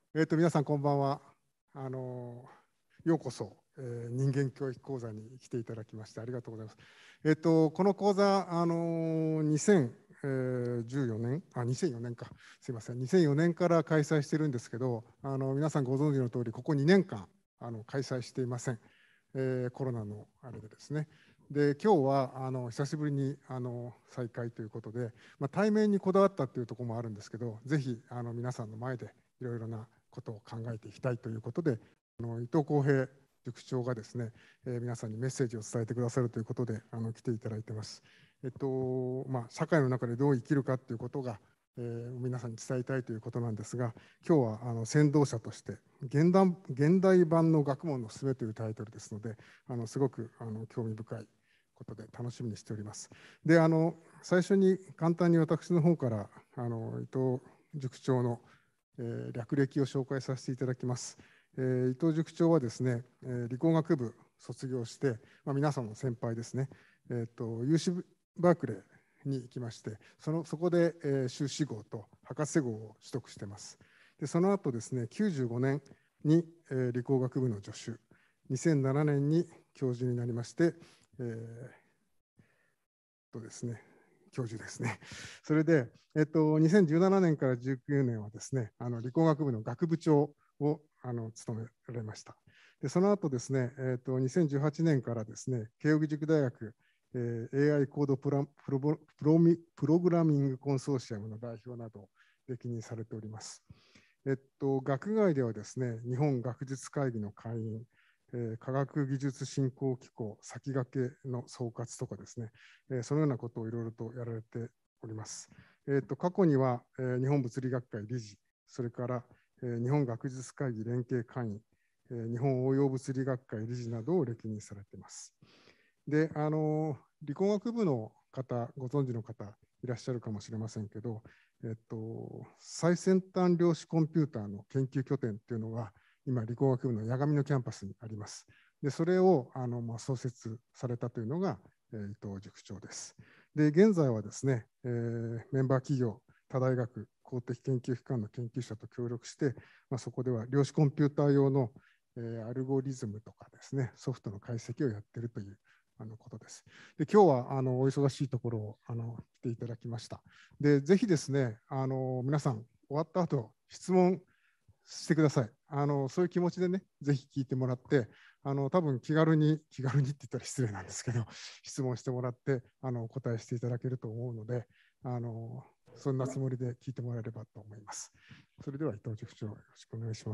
皆さんこんばんは。ようこそ、人間教育講座に来ていただきましてありがとうございます。この講座、2014年、2004年か、すいません、2004年から開催してるんですけど、皆さんご存知の通り、ここ2年間開催していません。コロナのあれでですね。で、今日は久しぶりに再開ということで、対面にこだわったというところもあるんですけど、ぜひ皆さんの前でいろいろなことを考えていきたいということで、伊藤康平塾長がですね、皆さんにメッセージを伝えてくださるということで来ていただいてます。社会の中でどう生きるかということが、皆さんに伝えたいということなんですが、今日は先導者として現代版の学問のすべというタイトルですので、すごく興味深いことで楽しみにしております。で、最初に簡単に私の方から伊藤塾長の略歴を紹介させていただきます。伊藤塾長はですね、理工学部卒業して、皆さんの先輩ですね、UC バークレーに行きまして、そこで、修士号と博士号を取得しています。で、その後ですね、95年に、理工学部の助手、2007年に教授になりまして、ですね、教授ですね。それで、2017年から19年はですね、理工学部の学部長を務められました。で、その後ですね、2018年からですね、慶應義塾大学、AI コードプログラミングコンソーシアムの代表などを歴任されております。学外ではですね、日本学術会議の会員、科学技術振興機構先駆けの総括とかですね、そのようなことをいろいろとやられております。過去には、日本物理学会理事、それから、日本学術会議連携会員、日本応用物理学会理事などを歴任されています。で、理工学部の方、ご存知の方いらっしゃるかもしれませんけど、最先端量子コンピューターの研究拠点っていうのが今理工学部の八神のキャンパスにあります。で、それを創設されたというのが、伊藤塾長です。で、現在はですね、メンバー企業、他大学、公的研究機関の研究者と協力して、そこでは量子コンピューター用の、アルゴリズムとかですね、ソフトの解析をやっているということです。で、今日はお忙しいところを来ていただきました。で、ぜひですね、皆さん終わった後質問してください。そういう気持ちでね、ぜひ聞いてもらって、多分気軽にって言ったら失礼なんですけど、質問してもらってお答えしていただけると思うので、そんなつもりで聞いてもらえればと思います。それでは伊藤塾長、よろしくお願いします。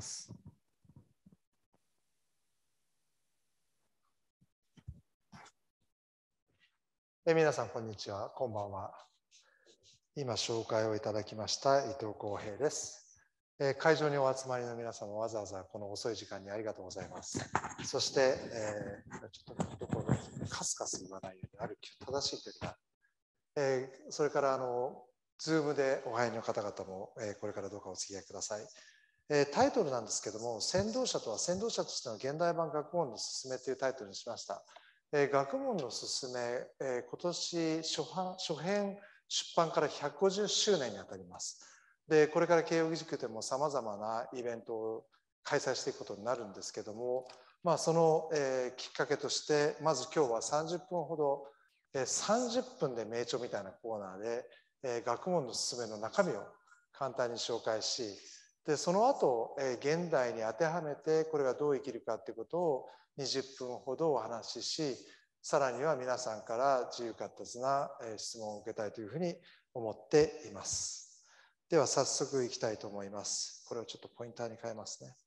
皆さん、こんにちは。こんばんは。今、紹介をいただきました伊藤康平です。会場にお集まりの皆様、わざわざこの遅い時間にありがとうございます。そして、ちょっところカスカス言わないように歩き正しいというか、それからZoom でお入りの方々も、これからどうかお付き合いください。タイトルなんですけども、先導者とは先導者としての現代版学問のすすめというタイトルにしました。学問のすすめ、今年初編出版から150周年にあたります。で、これから慶應義塾でもさまざまなイベントを開催していくことになるんですけども、その、きっかけとして、まず今日は30分ほど、30分で名著みたいなコーナーで、学問のすすめの中身を簡単に紹介し、でその後、現代に当てはめてこれがどう生きるかということを20分ほどお話しし、さらには皆さんから自由闊達な質問を受けたいというふうに思っています。では早速いきたいと思います。これをちょっとポインターに変えますね。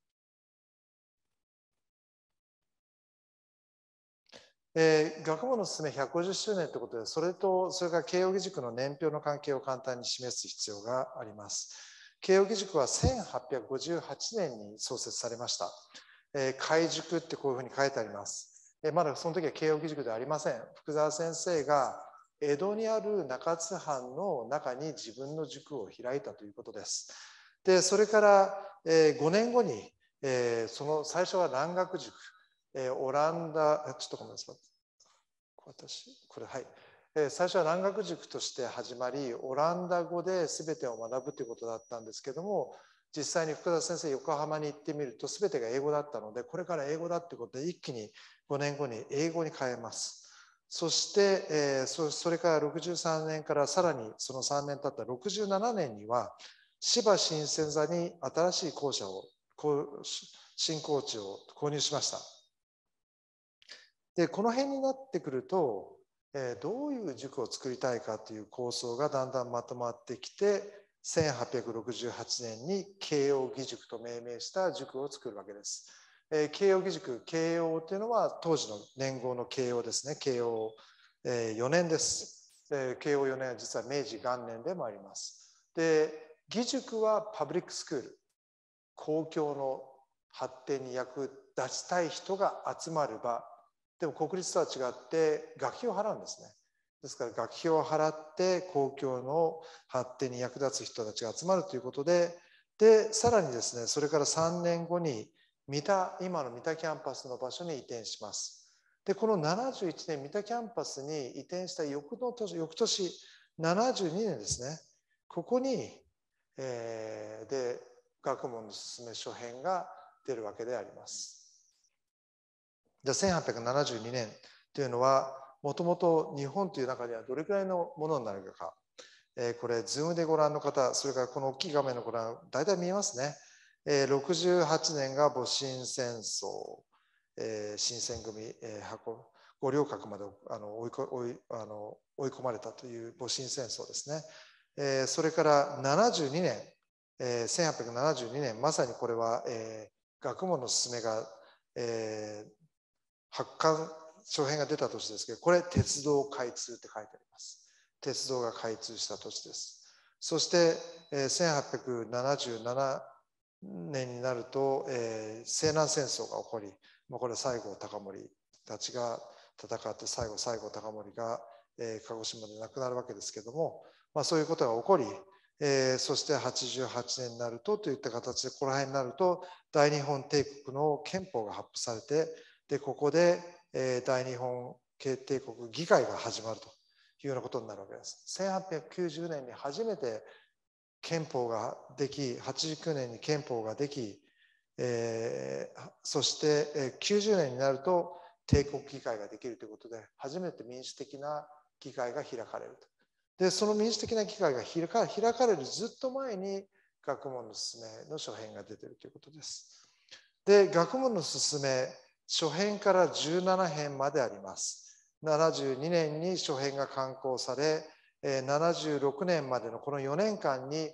学問のすすめ150周年ということで、それから慶應義塾の年表の関係を簡単に示す必要があります。慶應義塾は1858年に創設されました。開塾ってこういうふうに書いてあります。まだその時は慶應義塾ではありません。福沢先生が江戸にある中津藩の中に自分の塾を開いたということです。で、それから5年後にその最初は蘭学塾、オランダ、ちょっとごめんなさい。はい。最初は蘭学塾として始まり、オランダ語で全てを学ぶということだったんですけども、 実際に福田先生、横浜に行ってみると、すべてが英語だったので、これから英語だってことで、一気に5年後に英語に変えます。そして、それから63年からさらにその3年経った67年には、芝新鮮座に新しい校舎を、新校地を購入しました。で、この辺になってくると、どういう塾を作りたいかという構想がだんだんまとまってきて、1868年に慶應義塾と命名した塾を作るわけです。慶應義塾、慶応というのは当時の年号の慶応ですね。慶応4年です。慶応4年は実は明治元年でもあります。で、義塾はパブリックスクール、公共の発展に役立ちたい人が集まる場。でも国立とは違って学費を払うんですね。ですから学費を払って公共の発展に役立つ人たちが集まるということで、さらにですね、それから3年後に今の三田キャンパスの場所に移転します。で、この71年三田キャンパスに移転した翌年72年ですね、ここに、学問のすすめ書編が出るわけであります。じゃあ1872年というのは、もともと日本という中ではどれくらいのものになるか。これ、ズームでご覧の方、それからこの大きい画面のご覧、大体見えますね。68年が戊辰戦争、新選組、五稜郭まで追い込まれたという戊辰戦争ですね。それから72年、1872年、まさにこれは、学問のすすめが、発刊書編が出た年ですけど、これ鉄道開通って書いてあります。鉄道が開通した年です。そして、1877年になると、西南戦争が起こり、これ西郷隆盛たちが戦って西郷隆盛が、鹿児島で亡くなるわけですけども、そういうことが起こり、そして88年になるとといった形で、この辺になると大日本帝国の憲法が発布されて、でここで、大日本帝国議会が始まるというようなことになるわけです。1890年に初めて憲法ができ、89年に憲法ができ、そして、90年になると帝国議会ができるということで、初めて民主的な議会が開かれると。で、その民主的な議会が開かれるずっと前に学問のすすめの書編が出ているということです。で、学問のすすめ、書編から17編まであります。72年に書編が刊行され、76年までのこの4年間に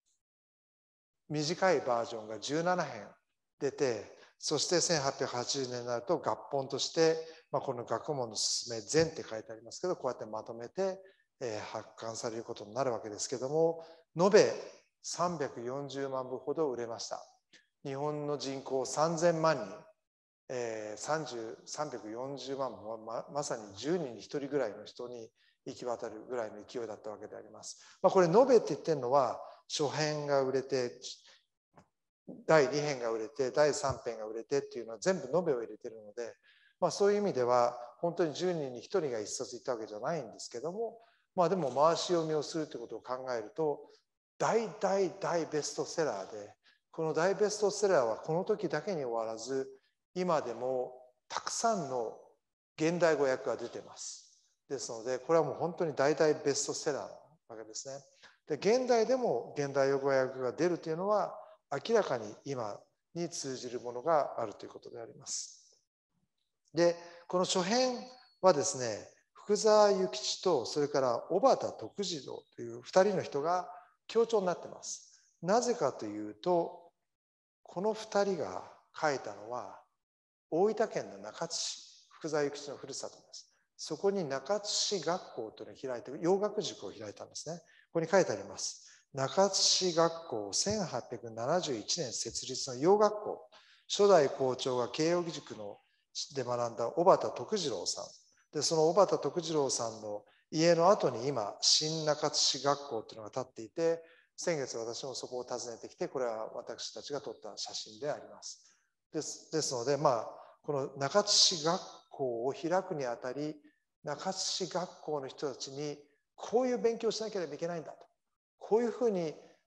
短いバージョンが17編出て、そして1880年になると合本として、この学問のすすめ全って書いてありますけど、こうやってまとめて発刊されることになるわけですけども、延べ340万部ほど売れました。日本の人口3000万人、340万部は まさに10人に1人ぐらいの人に行き渡るぐらいの勢いだったわけであります。これ延べって言ってるのは、初編が売れて、第2編が売れて、第3編が売れてっていうのは全部延べを入れてるので、そういう意味では本当に10人に1人が1冊いったわけじゃないんですけども、でも回し読みをするということを考えると、大ベストセラーで、この大ベストセラーはこの時だけに終わらず、今でもたくさんの現代語訳が出ています。ですので、これはもう本当に大ベストセラーなわけですね。で、現代でも現代語訳が出るというのは、明らかに今に通じるものがあるということであります。で、この書編はですね、福沢諭吉とそれから小畑徳次郎という2人の人が協調になっています。なぜかというと、この2人が書いたのは大分県の中津市、福沢諭吉のふるさとです。そこに中津市学校というのを開いて、洋学塾を開いたんですね。ここに書いてあります。中津市学校1871年設立の洋学校、初代校長が慶應義塾で学んだ小畑徳次郎さんで、その小畑徳次郎さんの家の後に今新中津市学校というのが建っていて、先月私もそこを訪ねてきて、これは私たちが撮った写真であります。ですので、この中津市学校を開くにあたり、中津市学校の人たちにこういう勉強をしなければいけないんだと、こういうふうに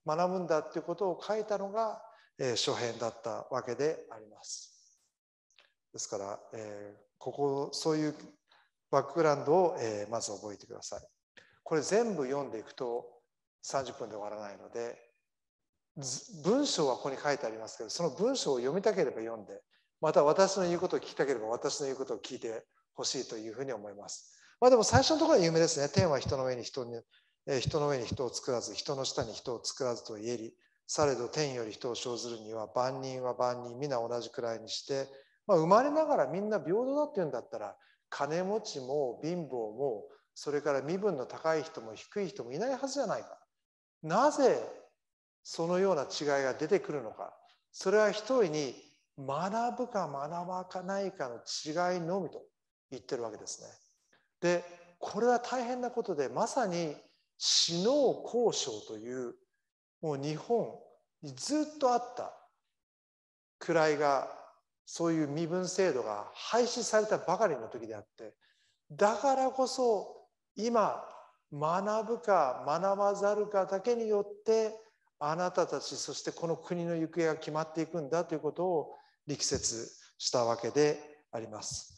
学ぶんだということを書いたのが、書編だったわけであります。ですから、そういうバックグラウンドを、まず覚えてください。これ全部読んでいくと30分で終わらないので、文章はここに書いてありますけど、その文章を読みたければ読んで、また私の言うことを聞きたければ私の言うことを聞いてほしいというふうに思います。でも最初のところは有名ですね。天は人の上に人を作らず、人の下に人を作らずと言えり、されど天より人を生ずるには万人は万人皆同じくらいにして、生まれながらみんな平等だっていうんだったら、金持ちも貧乏も、それから身分の高い人も低い人もいないはずじゃないか。なぜそのような違いが出てくるのか。それは一人に学ぶか学ばないかの違いのみと言ってるわけですね。で、これは大変なことで、まさに死農交渉という、もう日本にずっとあった位が、そういう身分制度が廃止されたばかりの時であって、だからこそ今学ぶか学ばざるかだけによってあなたたち、そしてこの国の行方が決まっていくんだということを力説したわけであります。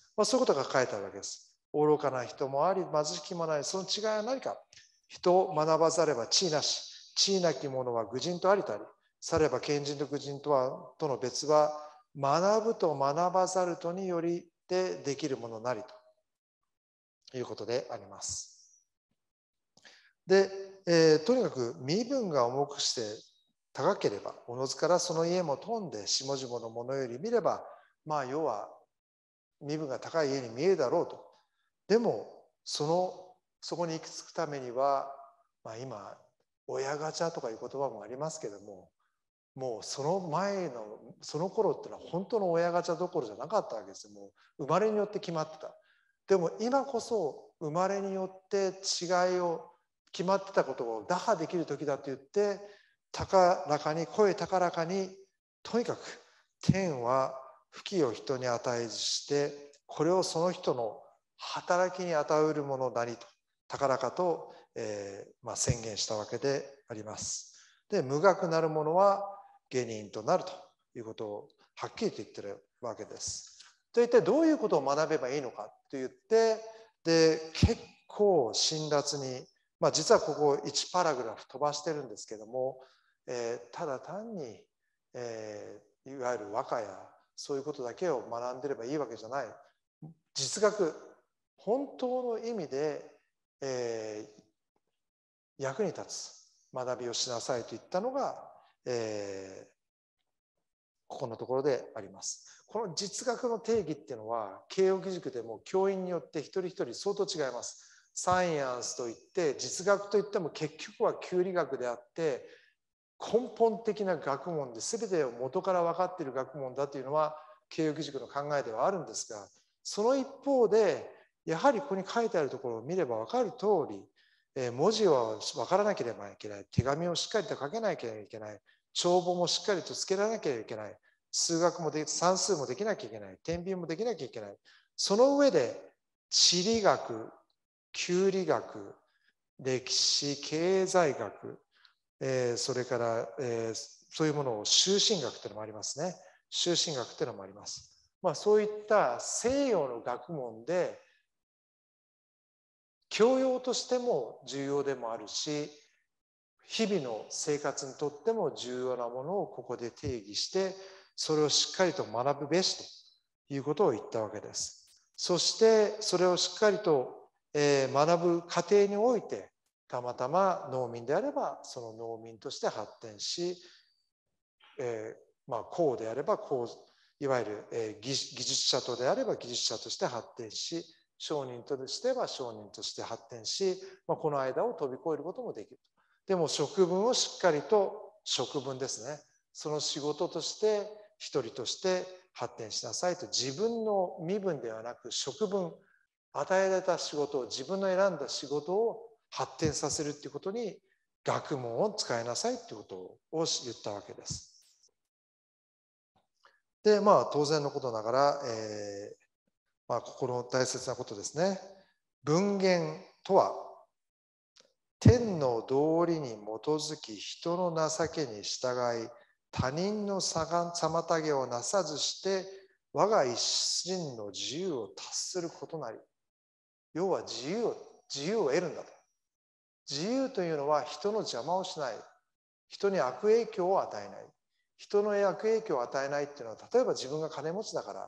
そういうことが書いてあるわけです。愚かな人もあり貧しきもない。その違いは何か。人を学ばざれば地位なし、地位なき者は愚人とありとあり、されば賢人と愚人との別は学ぶと学ばざるとによりできるものなりということであります。で、とにかく身分が重くして高ければ、おのずからその家も富んで下々のものより見れば、要は身分が高い家に見えるだろうと。でもそこに行き着くためには、今親ガチャとかいう言葉もありますけども、もうその前のその頃っていうのは本当の親ガチャどころじゃなかったわけですよ。もう生まれによって決まってた。でも今こそ生まれによって違いを決まってたことを打破できる時だと言って、声高らかに、とにかく天は富を人に与えずして、これをその人の働きに与えるものなりと高らかと、宣言したわけであります。で、無学なるものは下人となるということをはっきりと言ってるわけです。と一体どういうことを学べばいいのかと言って、で結構辛辣に、実はここ1パラグラフ飛ばしてるんですけども、ただ単に、いわゆる和歌やそういうことだけを学んでればいいわけじゃない。実学、本当の意味で、役に立つ学びをしなさいと言ったのが、ここのところであります。この実学の定義っていうのは慶應義塾でも教員によって一人一人相当違います。サイエンスといって実学といっても結局は求理学であって根本的な学問で全てを元から分かっている学問だというのは慶應義塾の考えではあるんですが、その一方でやはりここに書いてあるところを見れば分かる通り、文字は分からなければいけない、手紙をしっかりと書けなきゃいけない、帳簿もしっかりとつけられなきゃいけない、数学も算数もできなきゃいけない、天秤もできなきゃいけない。その上で地理学、求理学、歴史、経済学、それから、そういうものを修身学っていうのもありますね。修身学っていうのもあります。そういった西洋の学問で教養としても重要でもあるし、日々の生活にとっても重要なものをここで定義して、それをしっかりと学ぶべしということを言ったわけです。そしてそれをしっかりと学ぶ過程において、たまたま農民であればその農民として発展し、工であれば工、いわゆる技術者とであれば技術者として発展し、商人としては商人として発展し、この間を飛び越えることもできる。でも職分をしっかりと、職分ですね、その仕事として一人として発展しなさいと、自分の身分ではなく職分、与えられた仕事を、自分の選んだ仕事を発展させるということに学問を使いなさいということを言ったわけです。で、当然のことながら、ここの大切なことですね。文言とは天の道理に基づき人の情けに従い、他人の妨げをなさずして、我が一心の自由を達することなり。要は自由を得るんだと。自由というのは人の邪魔をしない。人に悪影響を与えない。人の悪影響を与えないっていうのは、例えば自分が金持ちだから、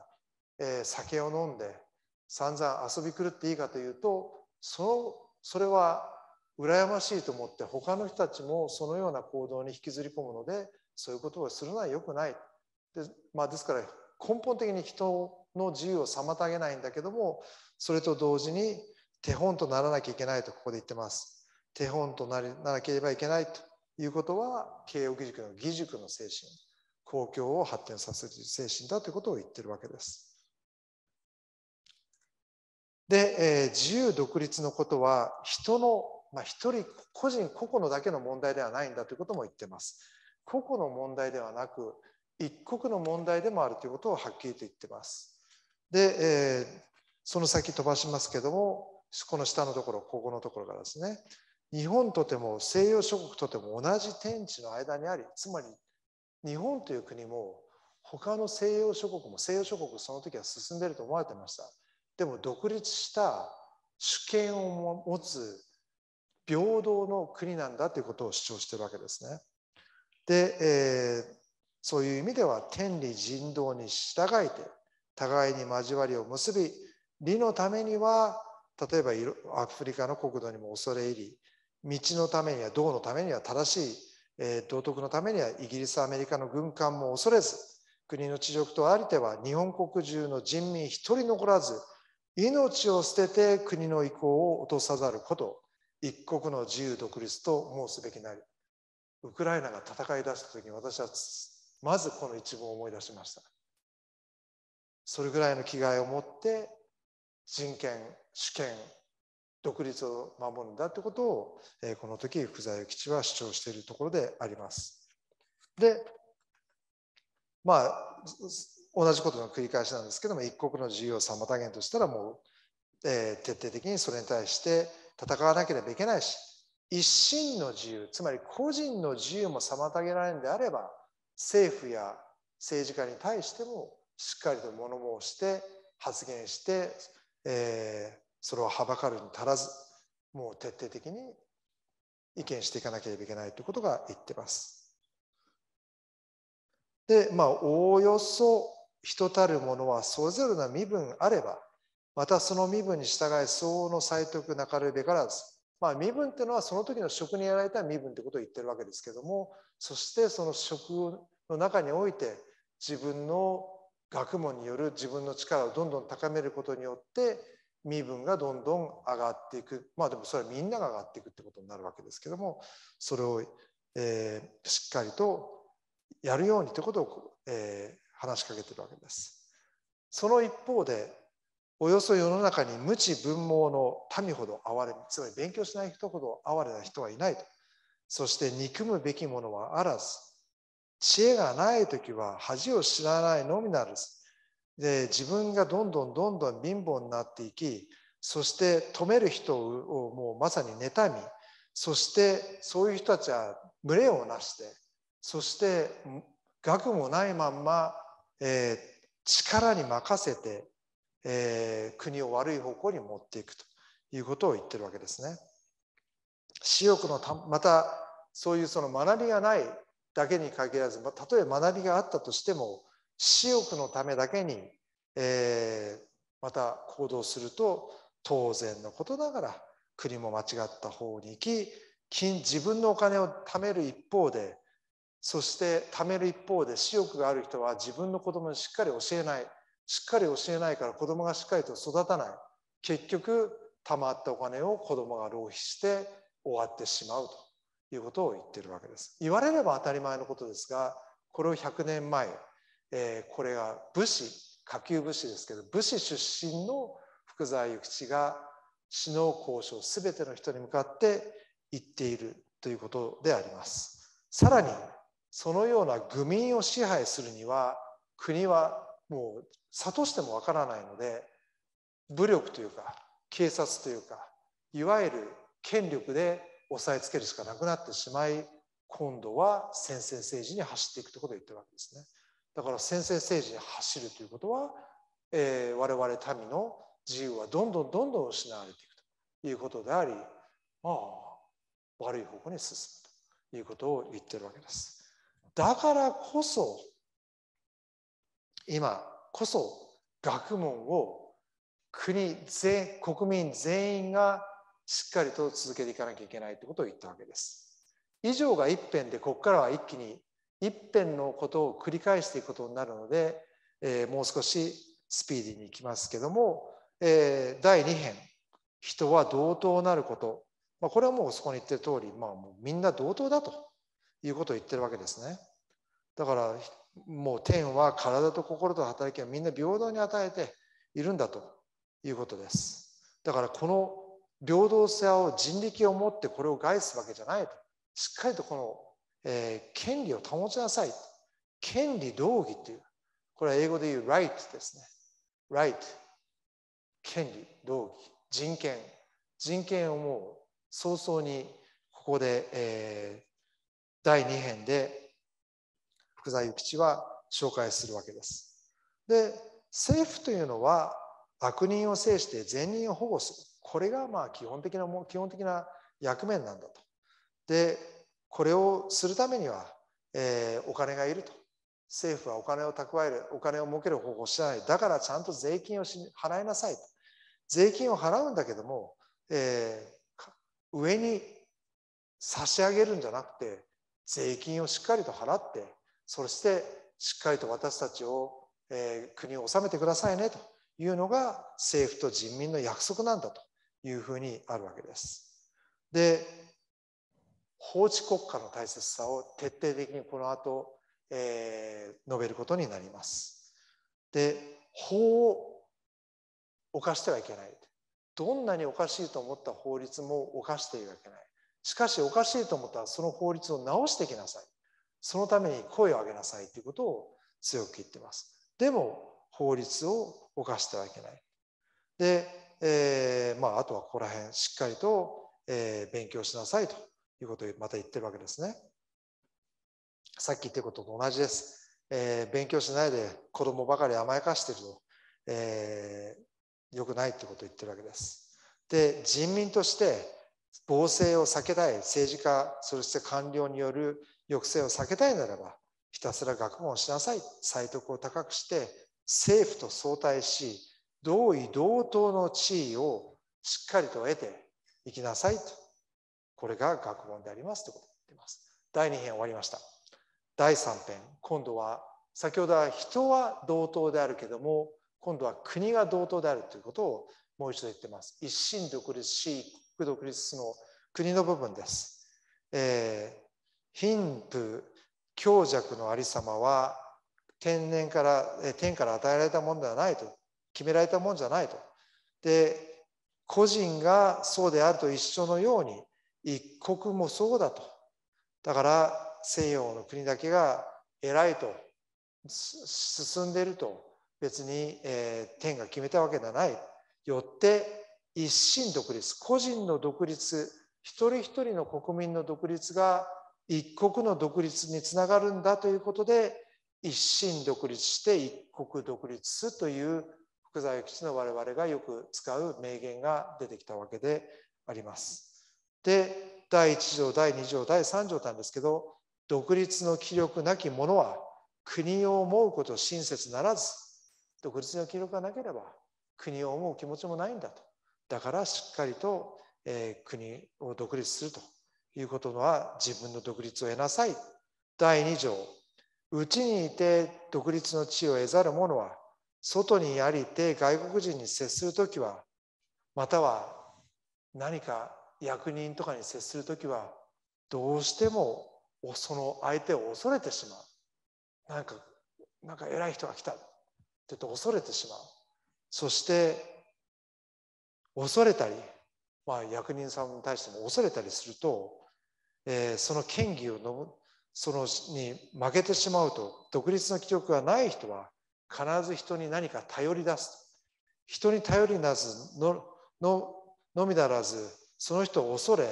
酒を飲んで散々遊び狂っていいかというと、それは羨ましいと思って他の人たちもそのような行動に引きずり込むので、そういうことをするのは良くない。ですから根本的に人の自由を妨げないんだけども、それと同時に手本とならなきゃいけないとここで言ってます。手本とならければいけないということは、慶應義塾の義塾の精神、公共を発展させる精神だということを言ってるわけです。で、自由独立のことは人の、一人個々のだけの問題ではないんだということも言っています。個々の問題ではなく、一国の問題でもあるということをはっきりと言っています。で、その先飛ばしますけども、この下のところ、ここのところからですね、日本とても西洋諸国とても同じ天地の間にあり、つまり日本という国も他の西洋諸国も、西洋諸国その時は進んでいると思われてました。でも独立した主権を持つ平等の国なんだということを主張しているわけですね。で、そういう意味では天理人道に従いて互いに交わりを結び、利のためには例えばアフリカの国土にも恐れ入り、道のためには道のためには正しい、道徳のためにはイギリスアメリカの軍艦も恐れず、国の恥辱とありては日本国中の人民一人残らず、命を捨てて国の意向を落とさざること、一国の自由独立と申すべきなり。ウクライナが戦い出した時に、私はまずこの一文を思い出しました。それぐらいの気概を持って人権、主権、独立を守るんだということを、この時福沢諭吉は主張しているところであります。で、同じことの繰り返しなんですけども、一国の自由を妨げんとしたらもう、徹底的にそれに対して戦わなければいけないし、一心の自由、つまり個人の自由も妨げられるのであれば、政府や政治家に対してもしっかりと物申して発言して、それをはばかるに足らず、もう徹底的に意見していかなければいけないということが言ってます。で、おおよそ人たるものはそれぞれの身分あれば、またその身分に従い相応の裁徳なかるべからず、身分っていうのはその時の職にやられた身分ってことを言ってるわけですけども、そしてその職の中において自分の学問による自分の力をどんどん高めることによって身分がどんどん上がっていく。でもそれはみんなが上がっていくってことになるわけですけども、それを、しっかりとやるようにということを、話しかけているわけです。その一方で、およそ世の中に無知文盲の民ほど哀れみ、つまり勉強しない人ほど哀れな人はいないと。そして憎むべきものはあらず、知恵がないときは恥を知らないのみならず、で自分がどんどん貧乏になっていき、そして止める人をもうまさに妬み、そしてそういう人たちは群れをなして、そして学もないまんま、力に任せて、国を悪い方向に持っていくということを言ってるわけですね。私欲のまたそういうその学びがないだけに限らず、たとえ学びがあったとしても私欲のためだけに、また行動すると当然のことながら国も間違った方に行き、自分のお金を貯める一方で、そして貯める一方で私欲がある人は自分の子供にしっかり教えない。しっかり教えないから子供がしっかりと育たない。結局貯まったお金を子供が浪費して終わってしまうということを言っているわけです。言われれば当たり前のことですが、これを100年前、これが武士、下級武士ですけど、武士出身の福沢諭吉が首脳交渉すべての人に向かって言っているということであります。さらにそのような愚民を支配するには、国はもう諭してもわからないので、武力というか警察というか、いわゆる権力で押さえつけるしかなくなってしまい、今度は専制政治に走っていくということを言ってるわけですね。だから専制政治に走るということは、我々民の自由はどんどん失われていくということであり、悪い方向に進むということを言ってるわけです。だからこそ、今こそ学問を国民全員がしっかりと続けていかなきゃいけないということを言ったわけです。以上が一辺で、ここからは一気に一辺のことを繰り返していくことになるので、もう少しスピーディーにいきますけども、第2編、人は同等なること。これはもうそこに言ってる通り、もうみんな同等だということを言ってるわけですね。だからもう天は体と心と働きをみんな平等に与えているんだということです。だからこの平等さを人力を持ってこれを害すわけじゃないと。しっかりとこの、権利を保ちなさい。権利道義っていう。これは英語で言う right ですね。right。権利、道義、人権。人権をもう早々にここで、第2編で福沢諭吉は紹介するわけです。で、政府というのは悪人を制して善人を保護する。これが基本的な役目なんだと。で、これをするためには、お金がいると。政府はお金を蓄える、お金を儲ける方法を知らない。だからちゃんと税金を払いなさいと。税金を払うんだけども、上に差し上げるんじゃなくて、税金をしっかりと払って、そしてしっかりと私たちを、国を治めてくださいねというのが政府と人民の約束なんだというふうにあるわけです。で、法治国家の大切さを徹底的にこの後、述べることになります。で、法を犯してはいけない。どんなにおかしいと思った法律も犯してはいけない。しかしおかしいと思ったらその法律を直していきなさい。そのために声を上げなさいということを強く言っています。でも法律を犯してはいけない。で、あとはここら辺しっかりと、勉強しなさいということをまた言ってるわけですね。さっき言ってることと同じです。勉強しないで子供ばかり甘やかしていると、良くないということを言ってるわけです。で、人民として暴政を避けたい、政治家、そして官僚による抑制を避けたいならば、ひたすら学問をしなさい。才徳を高くして、政府と相対し、同意同等の地位をしっかりと得ていきなさいと。これが学問でありますということを言っています。第2編終わりました。第3編、今度は、先ほどは人は同等であるけども、今度は国が同等であるということをもう一度言っています。一神独立し、一国独立の国の部分です。貧富強弱のありさまは天から与えられたものではないと、決められたものじゃないと。で、個人がそうであると一緒のように、一国もそうだと。だから西洋の国だけが偉いと、進んでいると、別に、天が決めたわけではない。よって一神独立、個人の独立、一人一人の国民の独立が一国の独立につながるんだということで、一神独立して一国独立という福沢諭吉の我々がよく使う名言が出てきたわけであります。で、第1条、第2条、第3条なんですけど、独立の気力なき者は国を思うこと親切ならず、独立の気力がなければ国を思う気持ちもないんだと。だからしっかりと、国を独立するということは自分の独立を得なさい。第2条、内にいて独立の地位を得ざる者は、外にありて外国人に接するときは、または何か役人とかに接するときは、どうしてもその相手を恐れてしまう。なんか偉い人が来たって言って恐れてしまう。そして恐れたり、役人さんに対しても恐れたりすると、その権威をに負けてしまうと、独立の気力がない人は必ず人に何か頼り出す。人に頼りなずのみならず、その人を恐れ、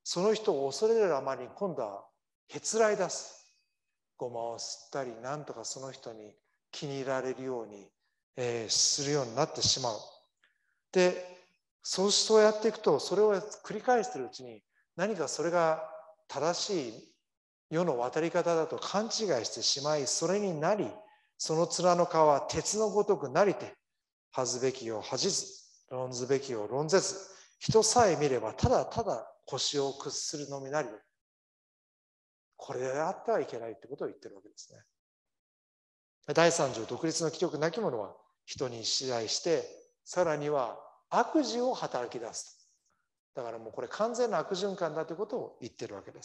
その人を恐れるあまりに今度はへつらい出す。ごまを吸ったり、なんとかその人に気に入られるように、するようになってしまう。で、そうやっていくと、それを繰り返しているうちに、何かそれが正しい世の渡り方だと勘違いしてしまい、それになり、その面の皮は鉄のごとくなりて、恥ずべきを恥じず、論ずべきを論ぜず、人さえ見ればただただ腰を屈するのみなり。これであってはいけないってことを言ってるわけですね。第三条、独立の気力なき者は人に支配して、さらには悪事を働き出す。だからもうこれ完全な悪循環だということを言ってるわけです。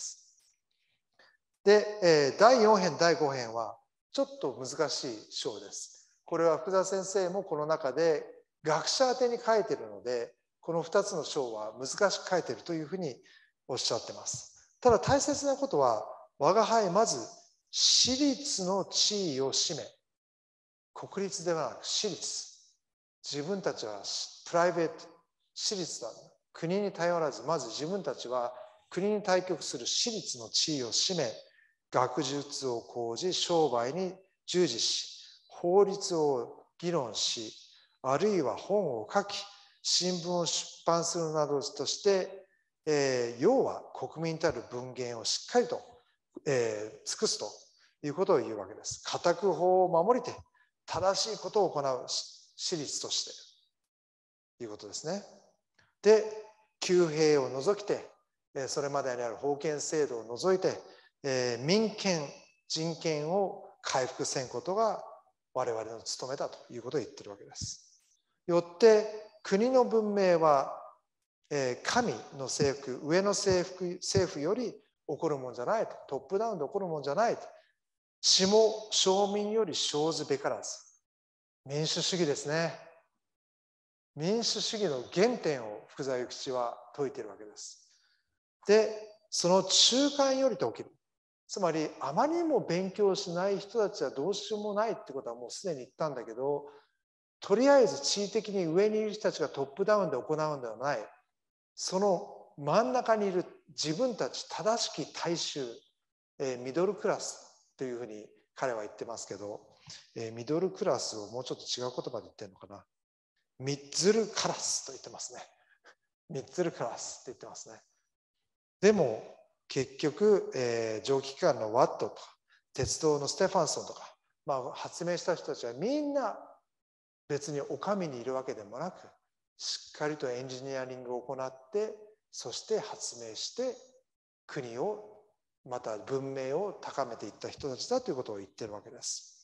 で、第4編、第5編はちょっと難しい章です。これは福田先生もこの中で学者宛てに書いているので、この2つの章は難しく書いているというふうにおっしゃっています。ただ大切なことは、我が輩まず私立の地位を占め、国立ではなく私立。自分たちはプライベート、私立だ。国に頼らず、まず自分たちは国に対極する私立の地位を占め、学術を講じ、商売に従事し、法律を議論し、あるいは本を書き、新聞を出版するなどとして、要は国民たる文言をしっかりと、尽くすということを言うわけです。家宅法を守りて、正しいことを行う私立としてということですね。で、旧兵を除きて、それまでにある封建制度を除いて、民権、人権を回復せんことが我々の務めだということを言ってるわけです。よって国の文明は、神の政府、上の政府より起こるもんじゃないと、トップダウンで起こるもんじゃないと、しも庶民より生ずべからず。民主主義ですね。民主主義の原点を福沢諭吉は説いているわけです。で、その中間よりと起きる。つまり、あまりにも勉強しない人たちはどうしようもないってことはもうすでに言ったんだけど、とりあえず地位的に上にいる人たちがトップダウンで行うんではない。その真ん中にいる自分たち正しき大衆、ミドルクラスというふうに彼は言ってますけど、ミドルクラスをもうちょっと違う言葉で言ってるのかな。ミッズルクラスと言ってますね。ミッズルクラスって言ってますね。でも結局、蒸気機関のワットとか鉄道のステファンソンとか、発明した人たちはみんな別にお上にいるわけでもなく、しっかりとエンジニアリングを行って、そして発明して国をまた文明を高めていった人たちだということを言ってるわけです。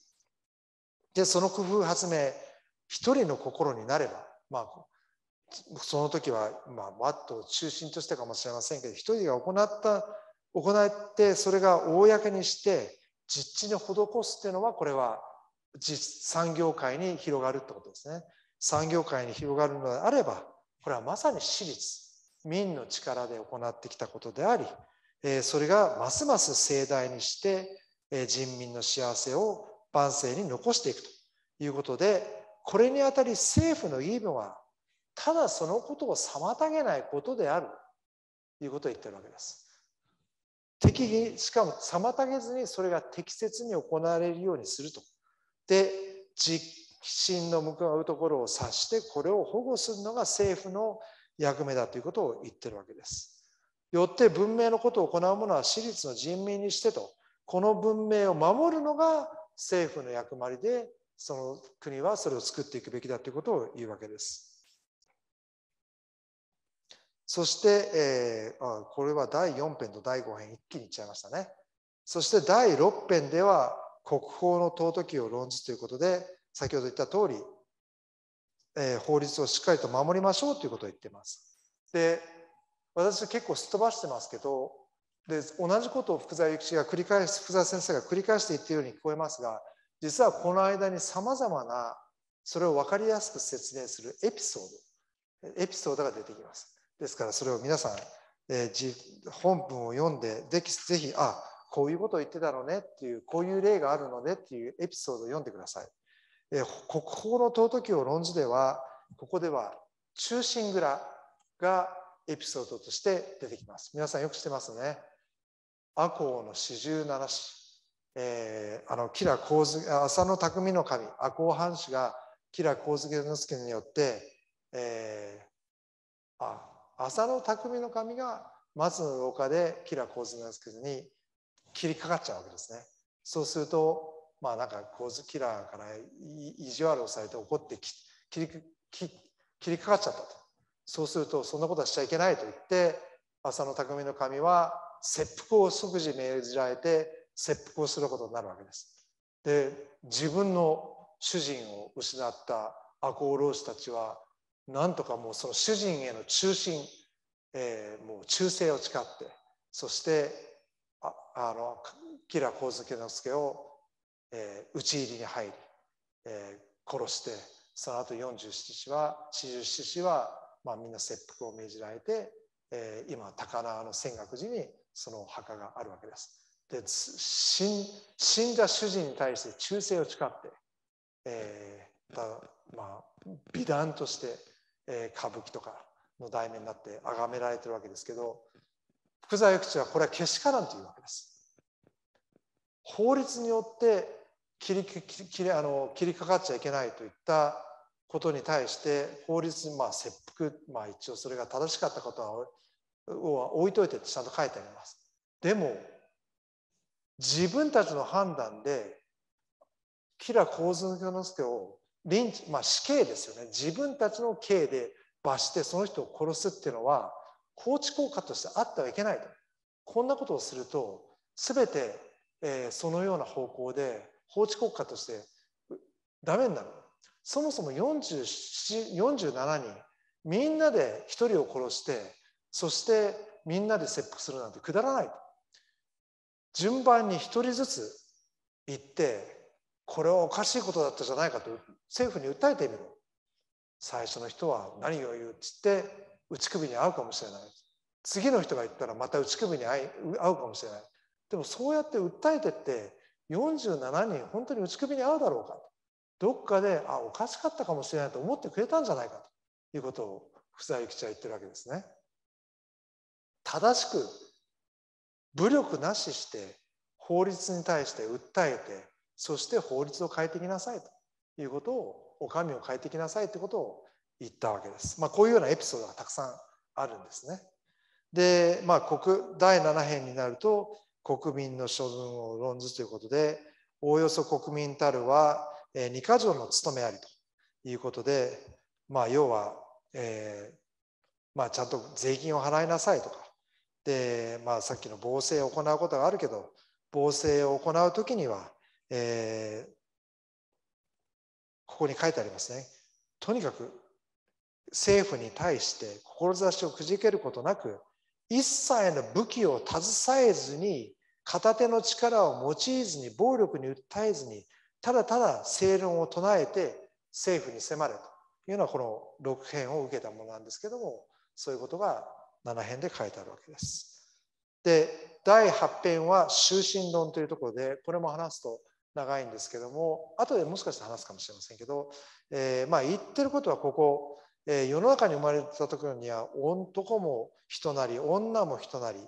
で、その工夫発明、一人の心になれば、その時はワットを中心としてかもしれませんけど、一人が行ってそれが公にして実地に施すっていうのは、これは産業界に広がるってことですね。産業界に広がるのであれば、これはまさに私立、民の力で行ってきたことであり、それがますます盛大にして人民の幸せを万世に残していくということで、これにあたり政府の義務はただそのことを妨げないことであるということを言ってるわけです。適宜、しかも妨げずにそれが適切に行われるようにすると。で、実心の向かうところを指してこれを保護するのが政府の役目だということを言ってるわけです。よって文明のことを行う者は私立の人民にしてと、この文明を守るのが政府の役割で、その国はそれを作っていくべきだということを言うわけです。そして、これは第4編と第5編一気にいっちゃいましたね。そして第6編では国法の尊きを論ずということで、先ほど言った通り、法律をしっかりと守りましょうということを言っています。で、私結構すっ飛ばしてますけど、で同じことを福沢諭吉が福沢先生が繰り返して言っているように聞こえますが、実はこの間にさまざまなそれを分かりやすく説明するエピソードが出てきます。ですからそれを皆さん、本文を読んでぜひこういうことを言ってたのねっていう、こういう例があるのねっていうエピソードを読んでください。国法の尊きを論ずでは、ここでは忠臣蔵がエピソードとして出てきます。皆さんよく知ってますね。赤穂の四十七士、吉良上浅野匠の神、赤穂藩主が吉良上野介によって、浅野匠の神が松の廊下で吉良上野介に切りかかっちゃうわけですね。そうすると、なんか吉良から意地悪をされて怒って切りかかっちゃったと。そうすると、そんなことはしちゃいけないと言って、浅野匠の神は切腹を即時命じられて切腹をすることになるわけです。で、自分の主人を失った赤穂浪士たちは、なんとかもうその主人への忠心、もう忠誠を誓って、そして吉良上野介を、討ち入りに入り、殺して、その後47士は、みんな切腹を命じられて、今高輪の泉岳寺にその墓があるわけです。で、死んだ主人に対して忠誠を誓って、美談として、歌舞伎とかの題名になって崇められてるわけですけど、福沢諭吉はこれはけしからんというわけです。法律によって切りかかっちゃいけないといったことに対して法律に切腹、一応それが正しかったことは置いといてちゃんと書いてあります。でも自分たちの判断で吉良上野介を死刑ですよね。自分たちの刑で罰してその人を殺すっていうのは法治国家としてあってはいけないと。こんなことをすると全て、そのような方向で法治国家としてダメになる。そもそも47人みんなで一人を殺してそしてみんなで切腹するなんてくだらないと。順番に一人ずつ言ってこれはおかしいことだったじゃないかと政府に訴えてみろ。最初の人は何を言うって言って打ち首に遭うかもしれない。次の人が言ったらまた打ち首に遭うかもしれない。でもそうやって訴えてって47人本当に打ち首に遭うだろうか。どっかでおかしかったかもしれないと思ってくれたんじゃないかということを福沢諭吉は言ってるわけですね。正しく武力なしして法律に対して訴えてそして法律を変えてきなさいということをお上を変えてきなさいということを言ったわけです。こういうようなエピソードがたくさんあるんですね。で、第7編になると国民の処分を論ずということでおおよそ国民たるは二か条の務めありということで、要は、ちゃんと税金を払いなさいとかで、さっきの防制を行うことがあるけど防制を行うときには、ここに書いてありますね。とにかく政府に対して志をくじけることなく一切の武器を携えずに片手の力を用いずに暴力に訴えずにただただ正論を唱えて政府に迫れというのはこの6編を受けたものなんですけども、そういうことが7編で書いてあるわけです。で、第8編は終身論というところで、これも話すと長いんですけども、後でもしかして話すかもしれませんけど、言ってることはここ、世の中に生まれた時には男も人なり女も人なり、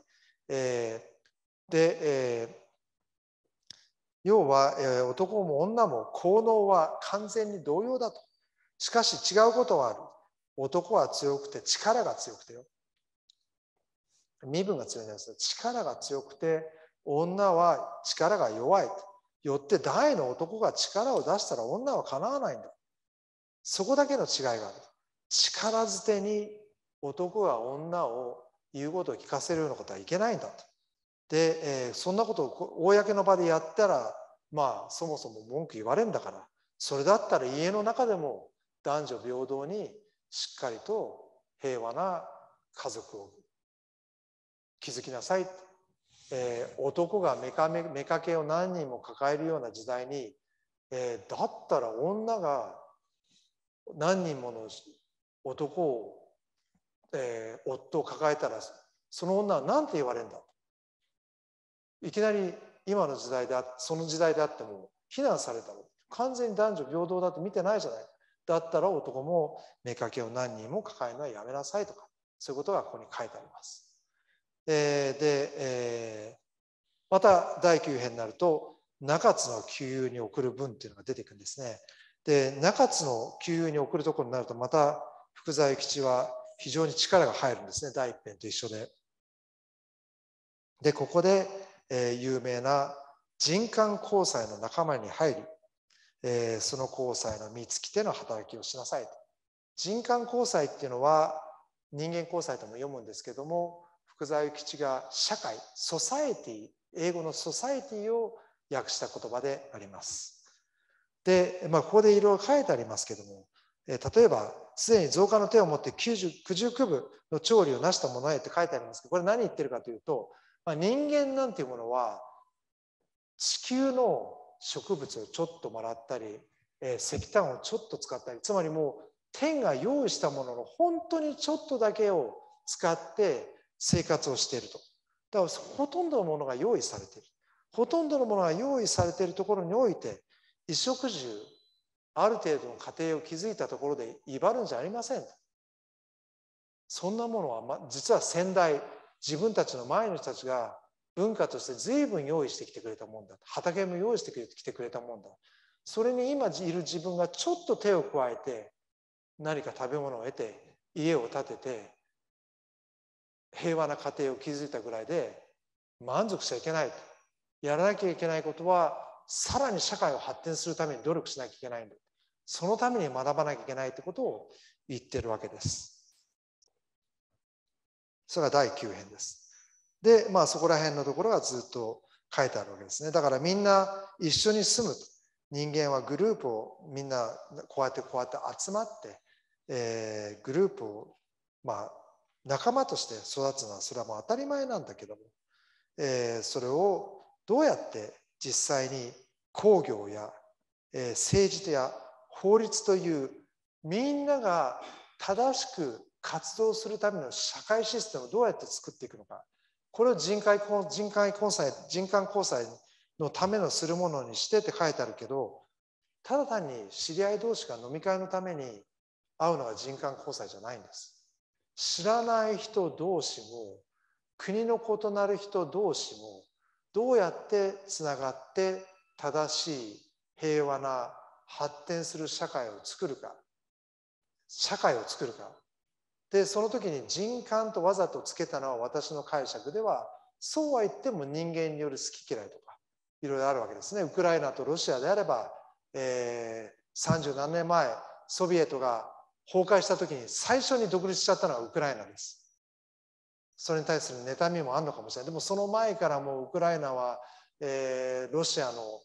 要は、男も女も効能は完全に同様だと。しかし違うことはある。男は強くて力が強くてよ。身分が強いんです。力が強くて女は力が弱いと。よって大の男が力を出したら女はかなわないんだ。そこだけの違いがある。力づてに男が女を言うことを聞かせるようなことはいけないんだと。で、そんなことを公の場でやったらそもそも文句言われるんだから、それだったら家の中でも男女平等にしっかりと平和な家族を築きなさい。男が妾を何人も抱えるような時代に、だったら女が何人もの男を、夫を抱えたらその女は何て言われるんだ。いきなり今の時代でその時代であっても非難されたの。完全に男女平等だって見てないじゃない。だったら男も妾を何人も抱えるのはやめなさいとか、 そういうことがここに書いてあります。また第9編になると、中津の旧友に送る文っていうのが出てくるんですね。で、中津の旧友に送るところになると、また福沢諭吉は非常に力が入るんですね、第一編と一緒で。で、ここで、有名な人間交際の仲間に入り、その交際の見つきての働きをしなさいと。人間交際っていうのは人間交際とも読むんですけども、福沢諭吉が社会、ソサエティ、英語のソサエティを訳した言葉であります。で、ここでいろいろ書いてありますけども、例えば、すでに造花の手を持って九十九分の調理をなした者へって書いてありますけど、これ何言ってるかというと、人間なんていうものは、地球の植物をちょっともらったり、石炭をちょっと使ったり、つまりもう天が用意したものの本当にちょっとだけを使って生活をしていると。だからほとんどのものが用意されている。ほとんどのものが用意されているところにおいて、衣食住、ある程度の家庭を築いたところで威張るんじゃありません。そんなものは、実は先代、自分たちの前の人たちが文化として随分用意してきてくれたもんだ。畑も用意してきてくれたもんだ。それに今いる自分がちょっと手を加えて、何か食べ物を得て、家を建てて、平和な家庭を築いたぐらいで満足しちゃいけないと。やらなきゃいけないことは、さらに社会を発展するために努力しなきゃいけないんだ。そのために学ばなきゃいけないということを言ってるわけです。それが第9編です。で、そこら辺のところがずっと書いてあるわけですね。だからみんな一緒に住む。人間はグループをみんなこうやって集まって、グループを仲間として育つのはそれはもう当たり前なんだけども、それをどうやって実際に工業や、政治や法律というみんなが正しく活動するための社会システムをどうやって作っていくのか、これを人間交際のためのするものにしてって書いてあるけど、ただ単に知り合い同士が飲み会のために会うのが人間交際じゃないんです。知らない人同士も国の異なる人同士もどうやってつながって正しい平和な発展する社会を作るかで、その時に人間とわざとつけたのは私の解釈では、そうは言っても人間による好き嫌いとかいろいろあるわけですね。ウクライナとロシアであれば、30何年前ソビエトが崩壊した時に最初に独立しちゃったのはウクライナです。それに対する妬みもあるのかもしれない。でもその前からもうウクライナは、ロシアの、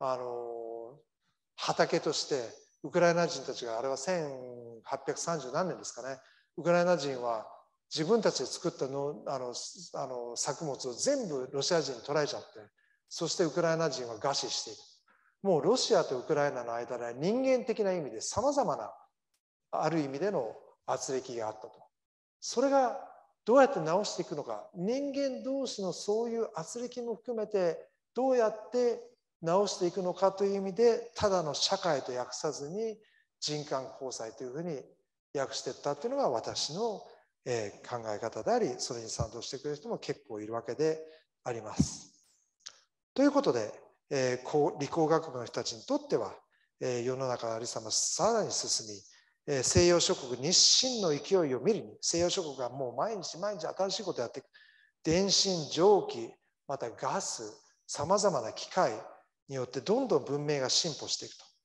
畑としてウクライナ人たちが、あれは1830何年ですかね、ウクライナ人は自分たちで作った作物を全部ロシア人に取られちゃって、そしてウクライナ人は餓死している。もうロシアとウクライナの間で人間的な意味でさまざまなある意味での圧力があったと。それがどうやって直していくのか、人間同士のそういう圧力も含めてどうやって直していくのかという意味で、ただの社会と訳さずに人間交際というふうに訳していったというのが私の考え方であり、それに賛同してくれる人も結構いるわけであります。ということで、理工学部の人たちにとっては、世の中のありさまさらに進み、西洋諸国日清の勢いを見るに、西洋諸国がもう毎日毎日新しいことをやっていく。電信、蒸気、またガス、さまざまな機械によってどんどん文明が進歩していくと。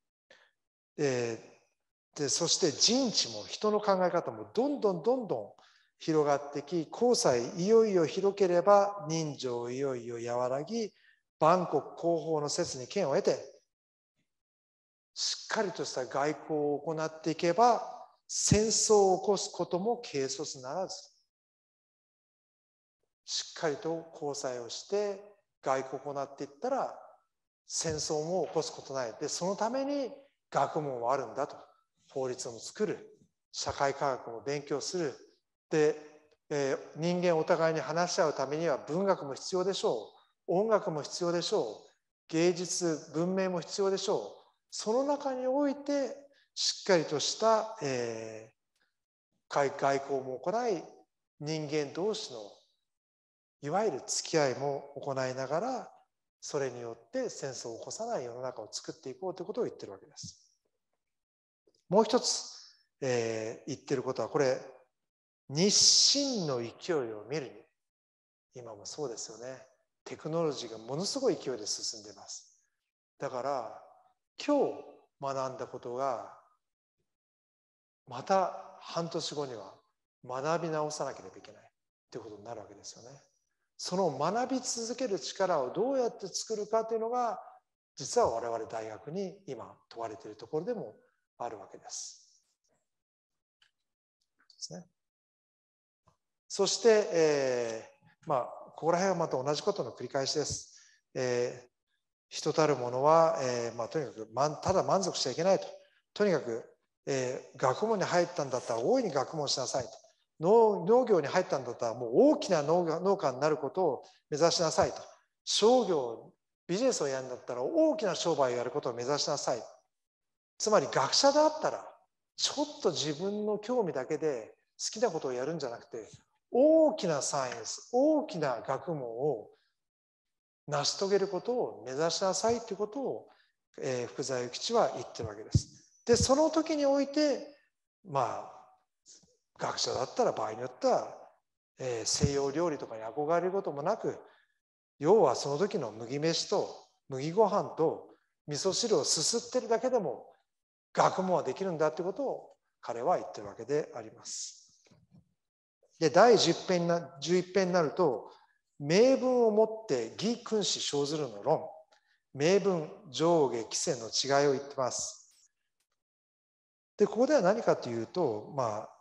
でそして人知も人の考え方もどんどん広がってき、後世いよいよ広ければ人情いよいよ和らぎ、万国広報の説に権を得て、しっかりとした外交を行っていけば戦争を起こすことも軽率ならず、しっかりと交際をして外交を行っていったら戦争も起こすことない。でそのために学問はあるんだと。法律も作る、社会科学も勉強する。で、人間お互いに話し合うためには文学も必要でしょう、音楽も必要でしょう、芸術文明も必要でしょう。その中においてしっかりとした、外交も行い、 人間同士のいわゆる付き合いも行いながら、それによって戦争を起こさない世の中を作っていこうということを言ってるわけです。もう一つ、言ってることは、これ、日新の勢いを見るに、今もそうですよね。テクノロジーがものすごい勢いで進んでいます。だから、今日学んだことが、また半年後には学び直さなければいけないということになるわけですよね。その学び続ける力をどうやって作るかというのが、実は我々大学に今問われているところでもあるわけです。ですね。そして、ここら辺はまた同じことの繰り返しです。人たるものは、とにかくただ満足しちゃいけないと。とにかく、学問に入ったんだったら大いに学問しなさいと。農業に入ったんだったらもう大きな農家になることを目指しなさいと。商業、ビジネスをやるんだったら大きな商売をやることを目指しなさい。つまり学者であったら、ちょっと自分の興味だけで好きなことをやるんじゃなくて、大きなサイエンス、大きな学問を成し遂げることを目指しなさいということを、福沢諭吉は言ってるわけです。で、その時において、学者だったら場合によっては、西洋料理とかに憧れることもなく、要はその時の麦飯と麦ご飯と味噌汁をすすってるだけでも学問はできるんだということを彼は言ってるわけであります。で、第11編になると、名文をもって義君子生ずるの論、名文、上下、規制の違いを言ってます。で、ここでは何かというと、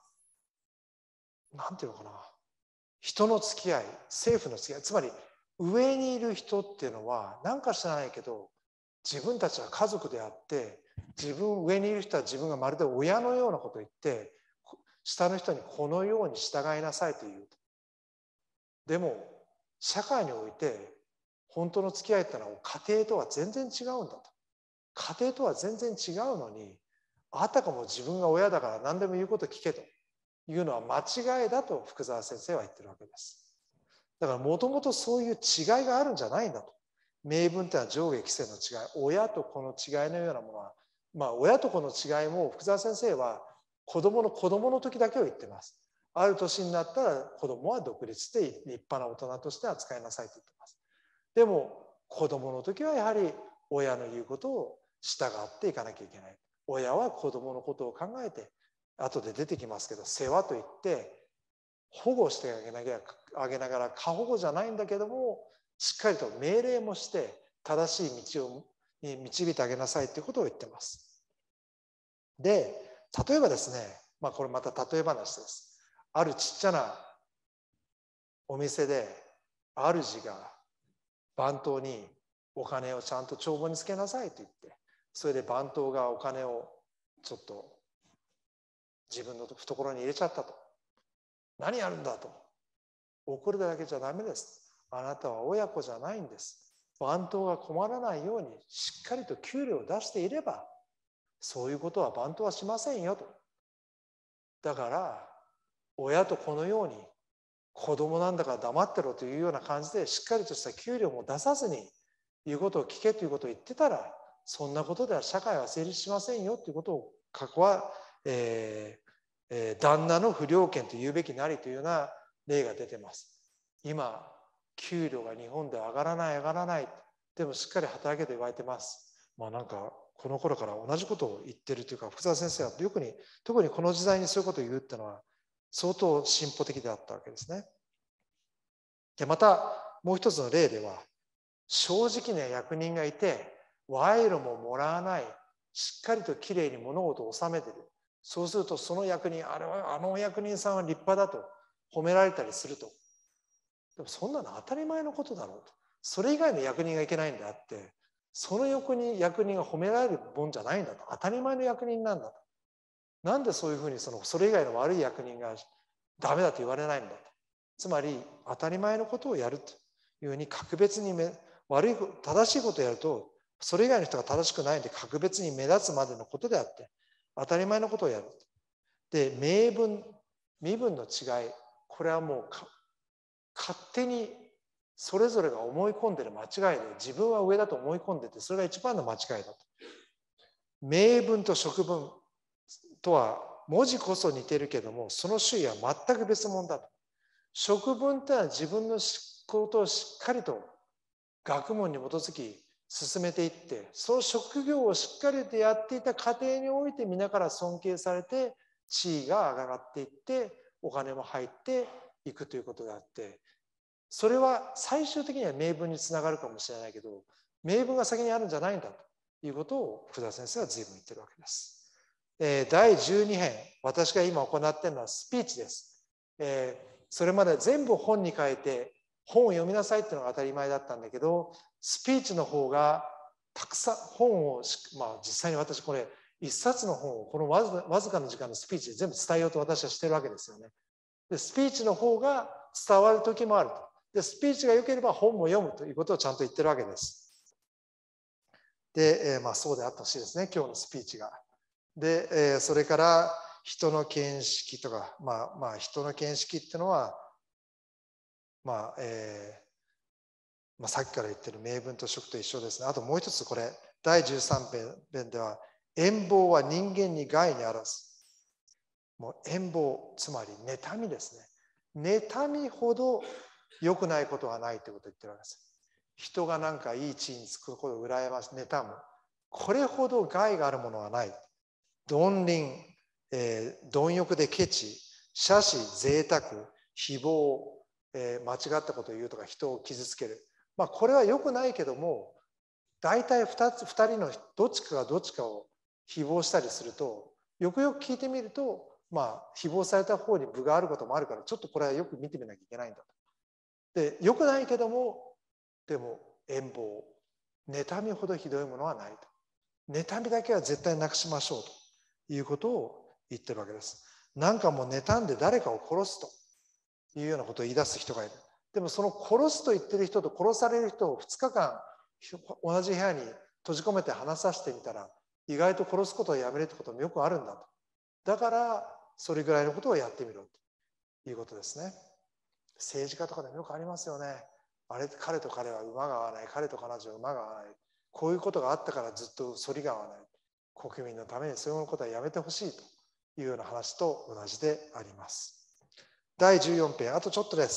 なんていうのかな、人の付き合い、政府の付き合い、つまり上にいる人っていうのは何か知らないけど、自分たちは家族であって、上にいる人は自分がまるで親のようなことを言って、下の人にこのように従いなさいと言う。でも、社会において本当の付き合いってのは家庭とは全然違うんだと。家庭とは全然違うのに、あたかも自分が親だから何でも言うこと聞けというのは間違いだと福沢先生は言ってるわけです。だからもともとそういう違いがあるんじゃないんだと。名分ってのは上下規制の違い、親と子の違いのようなものは、親と子の違いも福沢先生は子供の時だけを言ってます。ある年になったら子供は独立して立派な大人として扱いなさいと言ってます。でも子供の時はやはり親の言うことを従っていかなきゃいけない。親は子供のことを考えて、後で出てきますけど、世話といって保護してあげながら過保護じゃないんだけども、しっかりと命令もして正しい道に導いてあげなさいということを言ってます。で、例えばですね、これまた例え話です。あるちっちゃなお店で主が番頭にお金をちゃんと帳簿につけなさいと言って、それで番頭がお金をちょっと自分の懐に入れちゃったと。何やるんだと。怒るだけじゃダメです。あなたは親子じゃないんです。番頭が困らないようにしっかりと給料を出していれば、そういうことは番頭はしませんよと。だから親とこのように子供なんだから黙ってろというような感じでしっかりとした給料も出さずに言うことを聞けということを言ってたら、そんなことでは社会は成立しませんよということを過去は、旦那の不良権と言うべきなりというような例が出てます。今給料が日本で上がらない、でもしっかり働けと言われてます。なんかこの頃から同じことを言ってるというか、福沢先生は特にこの時代にそういうことを言うっていうのは相当進歩的であったわけですね。で、またもう一つの例では、正直な役人がいて賄賂ももらわない、しっかりときれいに物事を収めてる。そうするとその役人、あのお役人さんは立派だと褒められたりすると。でもそんなの当たり前のことだろうと。それ以外の役人がいけないんであって、その役人が褒められるもんじゃないんだと。当たり前の役人なんだと。なんでそういうふうにそれ以外の悪い役人がダメだと言われないんだと。つまり当たり前のことをやるというふうに格別に正しいことをやると、それ以外の人が正しくないんで格別に目立つまでのことであって、当たり前のことをやる。で、名分、身分の違い、 これはもう勝手にそれぞれが思い込んでる間違いで、自分は上だと思い込んでて、それが一番の間違いだと。名文と職文とは文字こそ似てるけども、その種類は全く別物だと。職文というのは自分のことをしっかりと学問に基づき進めていって、その職業をしっかりとやっていた過程において皆から尊敬されて、地位が上がっていってお金も入っていくということであって、それは最終的には名文につながるかもしれないけど、名文が先にあるんじゃないんだということを福田先生は随分言ってるわけです。第12編、私が今行っているのはスピーチです。それまで全部本に書いて本を読みなさいっていうのが当たり前だったんだけど、スピーチの方がたくさん本を、実際に私これ一冊の本をこのわずかの時間のスピーチで全部伝えようと私はしてるわけですよね。でスピーチの方が伝わる時もあると。でスピーチが良ければ本も読むということをちゃんと言ってるわけです。で、そうであってほしいですね、今日のスピーチが。で、それから人の見識とか、人の見識っていうのは、さっきから言ってる名文と職と一緒ですね。あともう一つこれ、第13編では、遠望は人間に害にあらず。もう遠望、つまり妬みですね。妬みほど良くないことはないということを言ってるわけです。人がなんかいい地位につくことを羨まし、妬む。これほど害があるものはない。貪吝、貪欲でケチ、奢侈、贅沢、誹謗、間違ったことを言うとか人を傷つける。これは良くないけども、大体2人のどっちかがどっちかを誹謗したりすると、よくよく聞いてみると、誹謗された方に分があることもあるから、ちょっとこれはよく見てみなきゃいけないんだと。で、良くないけども、でも遠望、妬みほどひどいものはないと。妬みだけは絶対なくしましょうということを言ってるわけです。なんかもう妬んで誰かを殺すというようなことを言い出す人がいる。でもその殺すと言ってる人と殺される人を2日間同じ部屋に閉じ込めて話させてみたら、意外と殺すことをやめるってこともよくあるんだと。だからそれぐらいのことをやってみろということですね。政治家とかでもよくありますよね。彼と彼は馬が合わない、彼と彼女は馬が合わない、こういうことがあったからずっと反りが合わない、国民のためにそういうことはやめてほしいというような話と同じであります。第14編、あとちょっとです。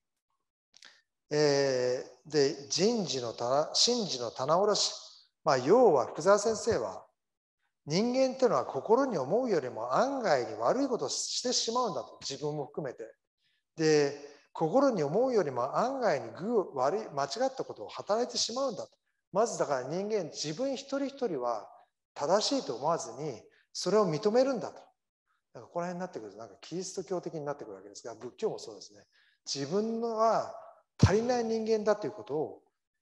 で、神事の棚卸し、要は福沢先生は、人間っていうのは心に思うよりも案外に悪いことをしてしまうんだと、自分も含めて。で、心に思うよりも案外に間違ったことを働いてしまうんだと。まずだから人間、自分一人一人は正しいと思わずに、それを認めるんだと。ここら辺になってくると、なんかキリスト教的になってくるわけですが、仏教もそうですね。自分のは足りない人間だということを、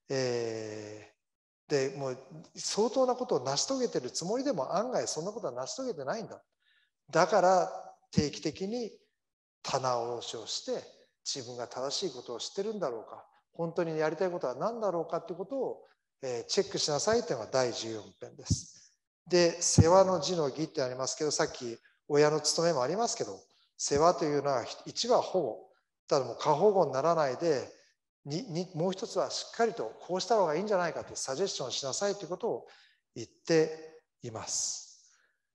でもう相当なことを成し遂げてるつもりでも案外そんなことは成し遂げてないんだ。だから定期的に棚卸しをして自分が正しいことを知ってるんだろうか、本当にやりたいことは何だろうかということをチェックしなさいというのが第14編です。で、世話の字の義ってありますけど、さっき親の務めもありますけど、世話というのは一は保護。ただもう過保護にならないで、もう一つはしっかりとこうした方がいいんじゃないかというサジェッションをしなさいということを言っています。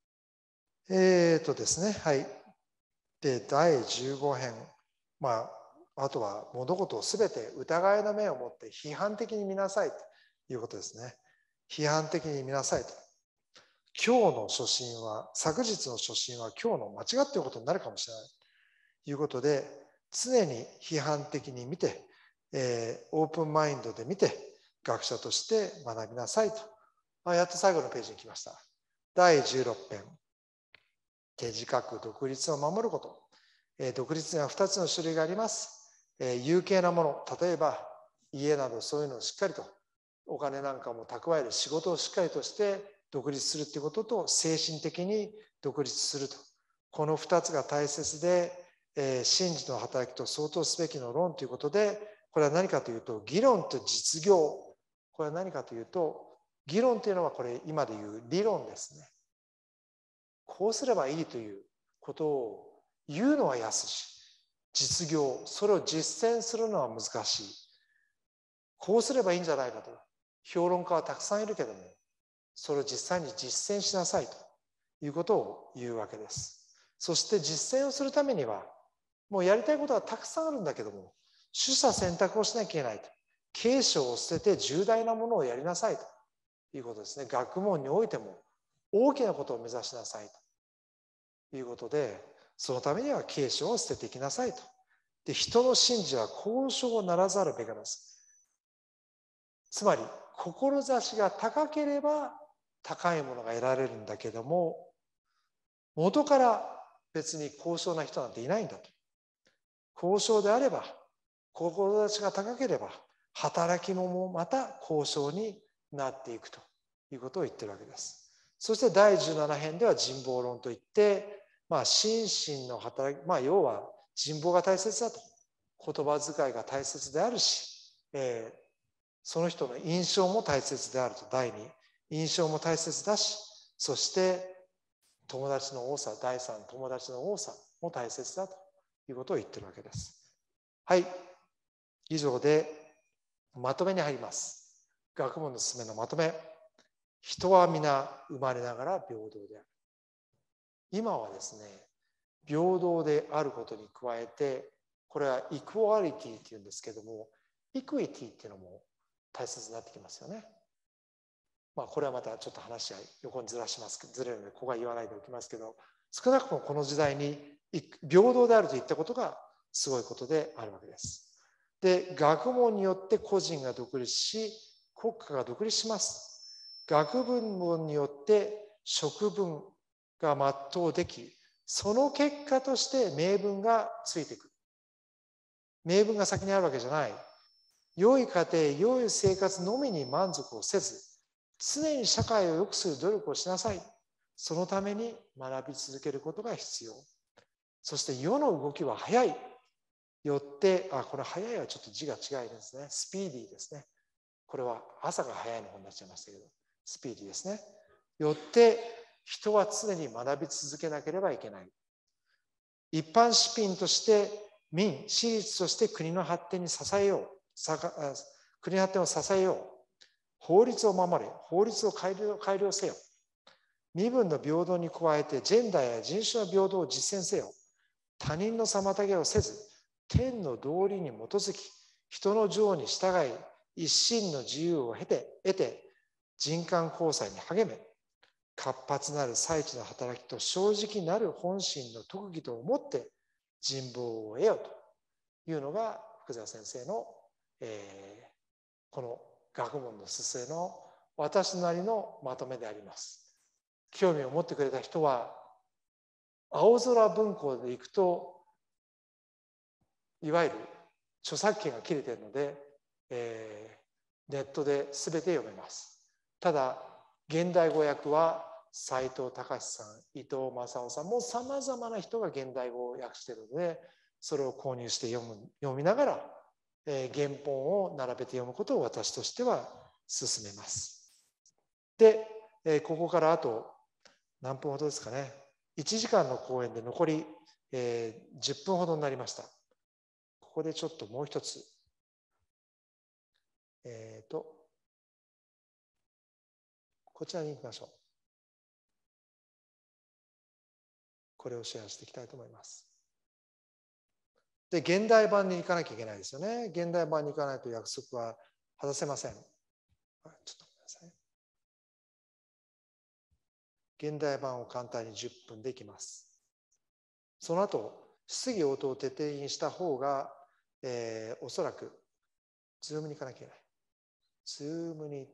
ですね、はい。で、第15編。あとは物事をすべて疑いの目を持って批判的に見なさいということですね。批判的に見なさいと。今日の初心は、昨日の初心は今日の間違っていることになるかもしれないということで、常に批判的に見て、オープンマインドで見て、学者として学びなさいと。やっと最後のページに来ました。第16編。自覚、独立を守ること。独立には2つの種類があります。有形なもの、例えば家などそういうのをしっかりと、お金なんかも蓄える仕事をしっかりとして独立するということと、精神的に独立すると。この2つが大切で、真理の働きと相当すべきの論ということで、これは何かというと、議論と実業。これは何かというと、議論というのはこれ今でいう理論ですね。こうすればいいということを言うのは易し、 実業、それを実践するのは難しい。こうすればいいんじゃないかと評論家はたくさんいるけども、それを実際に実践しなさいということを言うわけです。そして実践をするためには、もうやりたいことはたくさんあるんだけども、取捨選択をしなきゃいけないと。軽省を捨てて重大なものをやりなさいということですね。学問においても大きなことを目指しなさいということで、そのためには軽省を捨てていきなさいと。で、人の信心は高尚ならざるべからず。つまり、志が高ければ高いものが得られるんだけども、元から別に高尚な人なんていないんだと。高尚であれば、志が高ければ、働きもまた高尚になっていくということを言ってるわけです。そして第17編では人望論といって、心身の働き、要は人望が大切だと。言葉遣いが大切であるし、その人の印象も大切であると。第2、印象も大切だし、そして友達の多さ、第3、友達の多さも大切だということを言ってるわけです。はい。以上でまとめに入ります。学問のすすめのまとめ。人は皆生まれながら平等である。今はですね、平等であることに加えて、これはイクワリティっていうんですけども、イクイティっていうのも大切になってきますよね。これはまたちょっと話は横にずれるので、ここは言わないでおきますけど、少なくともこの時代に平等であるといったことがすごいことであるわけです。で、学問によって個人が独立し、国家が独立します。学問によって職分が全うでき、その結果として名分がついてくる。名分が先にあるわけじゃない。良い家庭、良い生活のみに満足をせず、常に社会を良くする努力をしなさい。そのために学び続けることが必要。そして世の動きは早い。よって、これ早いはちょっと字が違いですね。スピーディーですね。これは朝が早いの方になっちゃいましたけど、スピーディーですね。よって人は常に学び続けなければいけない。一般市民として私立として国の発展に支えよう。国の発展を支えよう。法律を守れ。法律を改良せよ。身分の平等に加えてジェンダーや人種の平等を実践せよ。他人の妨げをせず、天の道理に基づき、人の情に従い、一心の自由を得て、人間交際に励め、活発なる才知の働きと正直なる本心の特技とをもって人望を得ようというのが福澤先生の、この学問のすすめの私なりのまとめであります。興味を持ってくれた人は、青空文庫で行くと、いわゆる著作権が切れているので、ネットで全て読めます。ただ、現代語訳は斉藤隆さん、伊藤正夫さんもさまざまな人が現代語を訳しているので、それを購入して読みながら、原本を並べて読むことを私としては勧めます。で、ここからあと何分ほどですかね。1時間の講演で残り、10分ほどになりました。ここでちょっともう一つ。こちらに行きましょう。これをシェアしていきたいと思います。で、現代版に行かなきゃいけないですよね。現代版に行かないと約束は果たせません。ちょっとごめんなさい。現代版を簡単に10分でいきます。その後、質疑応答を徹底にした方が、おそらく、ズームに行かなきゃいけない。ズームに行って、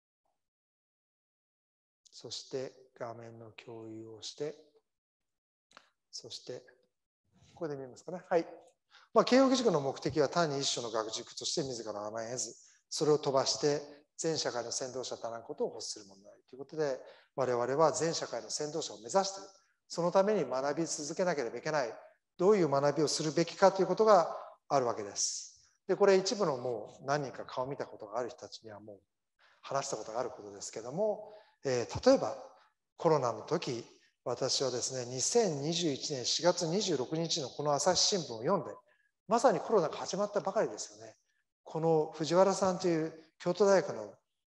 そして画面の共有をして、そして、ここで見えますかね。はい。慶應義塾の目的は単に一種の学塾として自らの名前を得ず、それを飛ばして全社会の先導者となることを欲するものであるということで、我々は全社会の先導者を目指している。そのために学び続けなければいけない。どういう学びをするべきかということがあるわけです。で、これ一部のもう何人か顔見たことがある人たちにはもう話したことがあることですけども、例えばコロナの時、 私はですね、2021年4月26日のこの朝日新聞を読んで、まさにコロナが始まったばかりですよね。この藤原さんという京都大学の、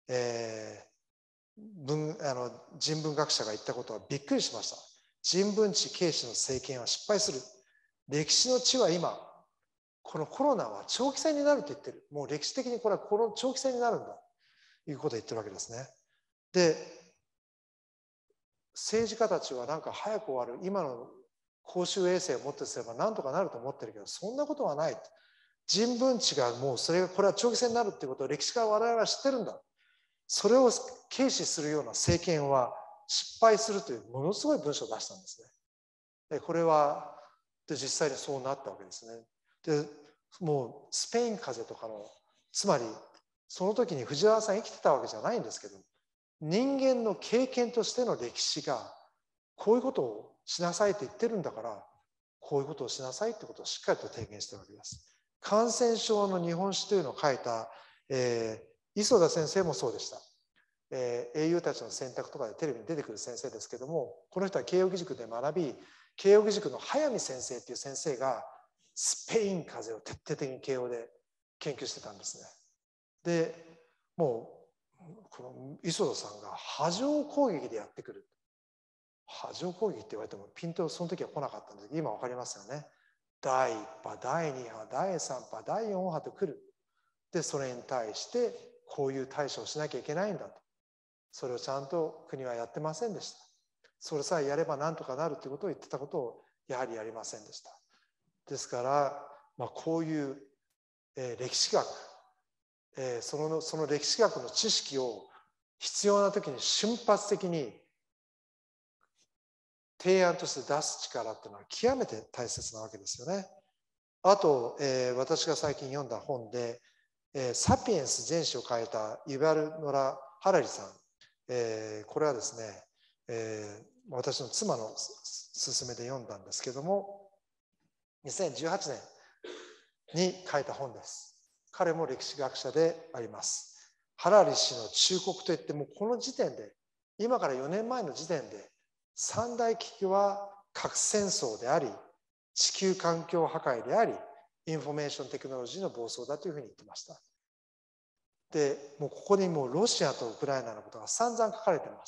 人文学者が言ったことはびっくりしました。人文知軽視の政権は失敗する。歴史の知は今、このコロナは長期戦になると言ってる。もう歴史的にこれは長期戦になるんだということを言ってるわけですね。で、政治家たちはなんか早く終わる今の公衆衛生をもってすればなんとかなると思ってるけど、そんなことはない。人文知がもうこれは長期戦になるっていうことを歴史家は我々は知ってるんだ。それを軽視するような政権は失敗するというものすごい文章を出したんですね。でこれは実際にそうなったわけですね。でもうスペイン風邪とかのつまりその時に藤原さん生きてたわけじゃないんですけど、人間の経験としての歴史がこういうことをしなさいと言ってるんだから、こういうことをしなさいってことをしっかりと提言してるわけです。感染症の日本史というのを書いた、磯田先生もそうでした。英雄たちの選択とかでテレビに出てくる先生ですけども、この人は慶應義塾で学び、慶應義塾の早見先生っていう先生がスペイン風邪を徹底的に慶応で研究してたんですね。でもうこの磯田さんが波状攻撃でやってくる。波状攻撃って言われてもピンとその時は来なかったんですけど、今分かりますよね。第1波、第2波、第3波、第4波と来る。でそれに対してこういう対処をしなきゃいけないんだと。それをちゃんと国はやってませんでした。それさえやればなんとかなるということを言ってたことをやはりやりませんでした。ですから、こういう、歴史学、その歴史学の知識を必要な時に瞬発的に提案として出す力っていうのは極めて大切なわけですよね。あと、私が最近読んだ本で、サピエンス全史を書いたユバル・ノラ・ハラリさん、これはですね、私の妻の勧めで読んだんですけども、2018年に書いた本です。彼も歴史学者であります。ハラリ氏の忠告といっても、この時点で、今から4年前の時点で、三大危機は核戦争であり、地球環境破壊であり、インフォメーションテクノロジーの暴走だというふうに言ってました。で、もうここにもうロシアとウクライナのことが散々書かれています。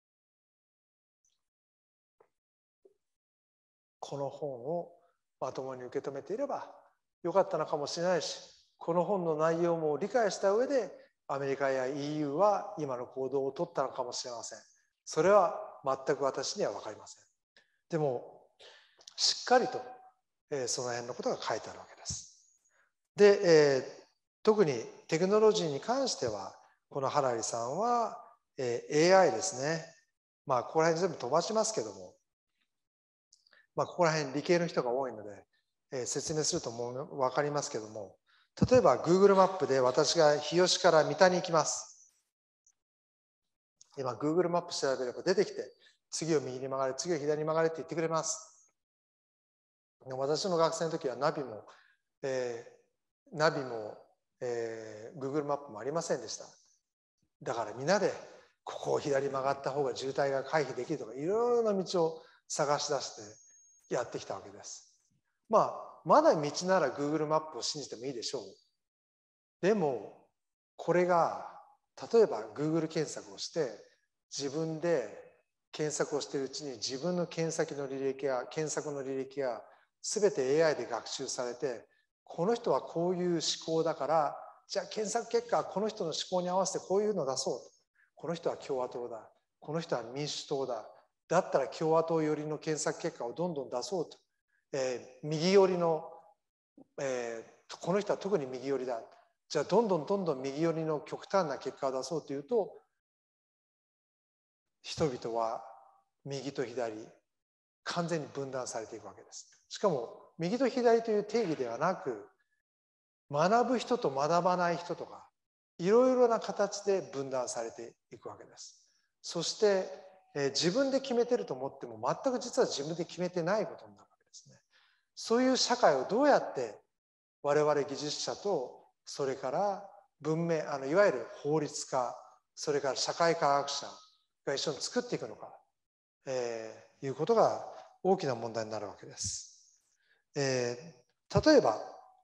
この本をまともに受け止めていればよかったのかもしれないし、この本の内容も理解した上でアメリカや EU は今の行動を取ったのかもしれません。それは全く私には分かりません。でもしっかりとその辺のことが書いてあるわけです。で、特にテクノロジーに関してはこのハラリさんは AI ですね。ここら辺全部飛ばしますけども、ここら辺理系の人が多いので、説明するともう分かりますけども、例えば Google マップで私が日吉から三田に行きます。今 Google マップ調べれば出てきて、次を右に曲がれ、次を左に曲がれって言ってくれます。私の学生の時はナビも、Google マップもありませんでした。だからみんなでここを左に曲がった方が渋滞が回避できるとか、いろいろな道を探し出してやってきたわけです。まだ道なら Google マップを信じてもいいでしょう。でもこれが例えば Google 検索をして自分で検索をしているうちに自分の検索の履歴や全て AI で学習されて、この人はこういう思考だから、じゃあ検索結果はこの人の思考に合わせてこういうのを出そう。この人は共和党だ。この人は民主党だ。だったら共和党寄りの検索結果をどんどん出そうと。右寄りの、この人は特に右寄りだ。じゃあどんどん右寄りの極端な結果を出そうというと、人々は右と左完全に分断されていくわけです。しかも右と左という定義ではなく、学ぶ人と学ばない人とかいろいろな形で分断されていくわけです。そして、自分で決めてると思っても全く実は自分で決めてないことになるわけですね。そういう社会をどうやって我々技術者とそれから文明いわゆる法律家、それから社会科学者が一緒に作っていくのか、 いうことが大きな問題になるわけです。例えば、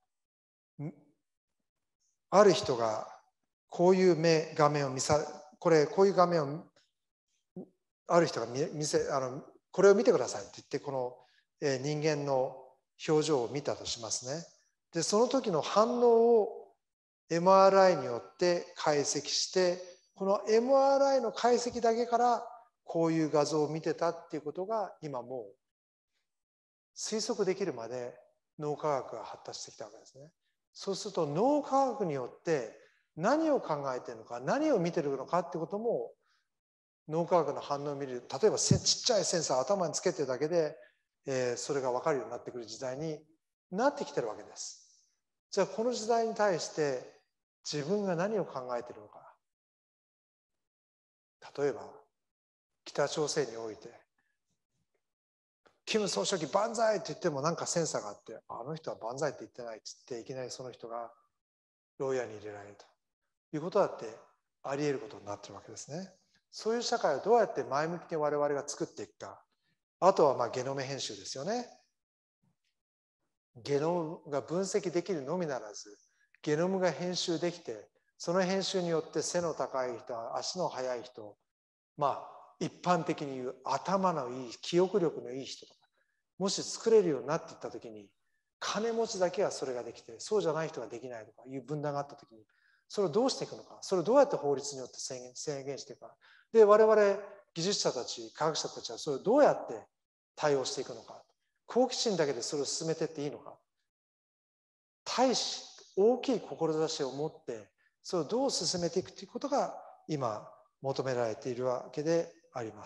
ある人がこういう画面をこういう画面をある人がこれを見てくださいって言って、この人間の表情を見たとしますね。で、その時の反応を MRI によって解析して、この MRI の解析だけからこういう画像を見てたっていうことが今もう推測できるまで脳科学が発達してきたわけですね。そうすると脳科学によって何を考えているのか、何を見ているのかってことも脳科学の反応を見る、例えばちっちゃいセンサーを頭につけてるだけで、それが分かるようになってくる時代になってきてるわけです。じゃあこの時代に対して自分が何を考えているのか。例えば北朝鮮においてキム総書記万歳って言ってもなんかセンサーがあって、あの人は万歳って言ってないって言っていきなりその人が牢屋に入れられるということだってあり得ることになってるわけですね。そういう社会をどうやって前向きに我々が作っていくか。あとはゲノム編集ですよね。ゲノムが分析できるのみならず、ゲノムが編集できて、その編集によって背の高い人、足の速い人、一般的に言う頭のいい、記憶力のいい人とか、もし作れるようになっていったときに、金持ちだけはそれができて、そうじゃない人ができないとかいう分断があったときに、それをどうしていくのか、それをどうやって法律によって制限していくか。で、我々技術者たち、科学者たちはそれをどうやって対応していくのか。好奇心だけでそれを進めていっていいのか。大きい志を持って、それをどう進めていくということが今求められているわけであります。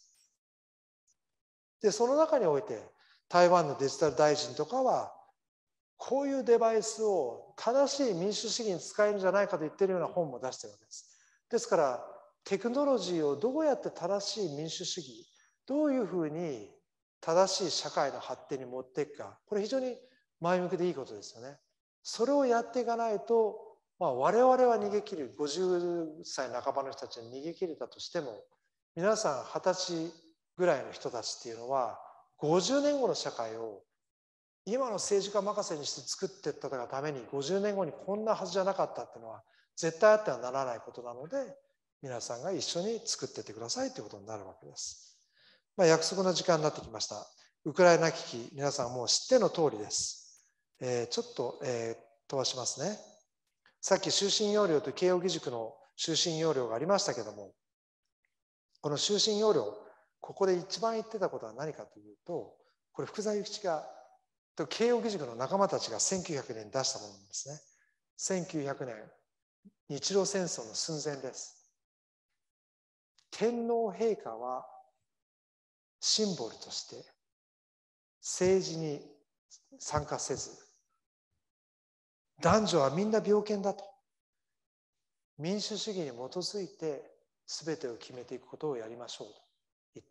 で、その中において、台湾のデジタル大臣とかは、こういうデバイスを正しい民主主義に使えるんじゃないかと言っているような本も出しているわけです。ですから、テクノロジーをどうやって正しい民主主義、どういうふうに正しい社会の発展に持っていくか、これ非常に前向きでいいことですよね。それをやっていかないと、我々は逃げ切る、50歳半ばの人たちに逃げ切れたとしても、皆さん20歳ぐらいの人たちっていうのは、50年後の社会を今の政治家任せにして作っていったがために50年後にこんなはずじゃなかったっていうのは絶対あってはならないことなので、皆さんが一緒に作っていってくださいということになるわけです。約束の時間になってきました。ウクライナ危機、皆さんもう知っての通りです。ちょっと、飛ばしますね。さっき終身要領と慶應義塾の終身要領がありましたけども、この終身要領、ここで一番言ってたことは何かというと、これ福沢諭吉が慶應義塾の仲間たちが1900年に出したものなんですね。1900年、日露戦争の寸前です。天皇陛下はシンボルとして政治に参加せず、男女はみんな病犬だと。民主主義に基づいて全てを決めていくことをやりましょうと言って、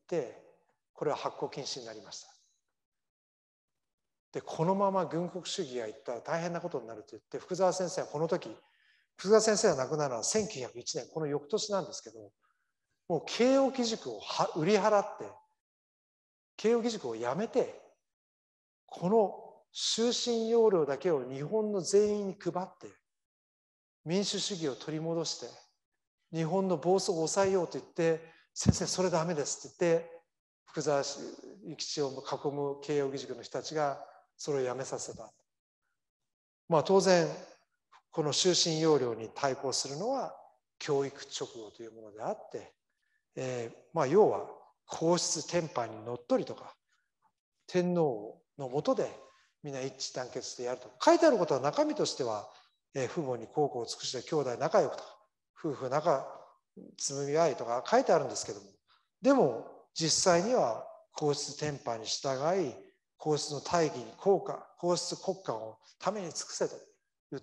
これは発行禁止になりました。で、このまま軍国主義がいったら大変なことになると言って、福沢先生はこの時、福沢先生が亡くなるのは1901年、この翌年なんですけど、もう慶應義塾を売り払って、慶應義塾をやめて、この終身要領だけを日本の全員に配って、民主主義を取り戻して、日本の暴走を抑えようと言って、先生それダメですって言って、福沢諭吉を囲む慶應義塾の人たちがそれをやめさせた。当然、この終身要領に対抗するのは教育直後というものであって、要は皇室典範にのっとりとか、天皇の下でみんな一致団結してやると。書いてあることは中身としては、父母に孝行を尽くして兄弟仲良くとか、夫婦仲紡ぎ合いとか書いてあるんですけども、でも実際には皇室典範に従い、皇室の大義に皇室国家をために尽くせと言って、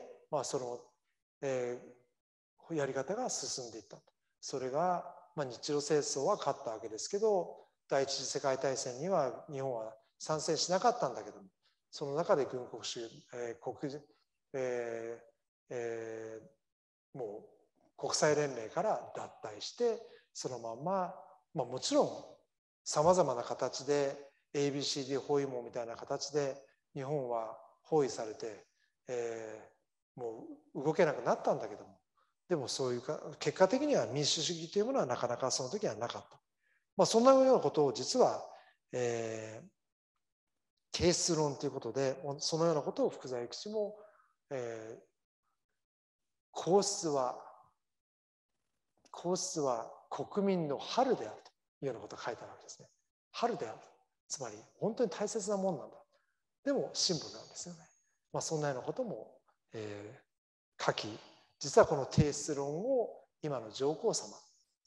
その、やり方が進んでいったと。それが、日露戦争は勝ったわけですけど、第一次世界大戦には日本は参戦しなかったんだけども、その中で軍国主義、もう国際連盟から脱退して、そのまんま、もちろんさまざまな形で ABCD 包囲網みたいな形で日本は包囲されて、もう動けなくなったんだけども、でもそういうか結果的には民主主義というものはなかなかその時はなかった。そんなようなことを実は、定数論ということで、そのようなことを福沢諭吉も、皇室は国民の春であるというようなことが書いてあるわけですね。春である。つまり本当に大切なもんなんだ。でもシンボルなんですよね。そんなようなことも、書き、実はこの定数論を今の上皇様、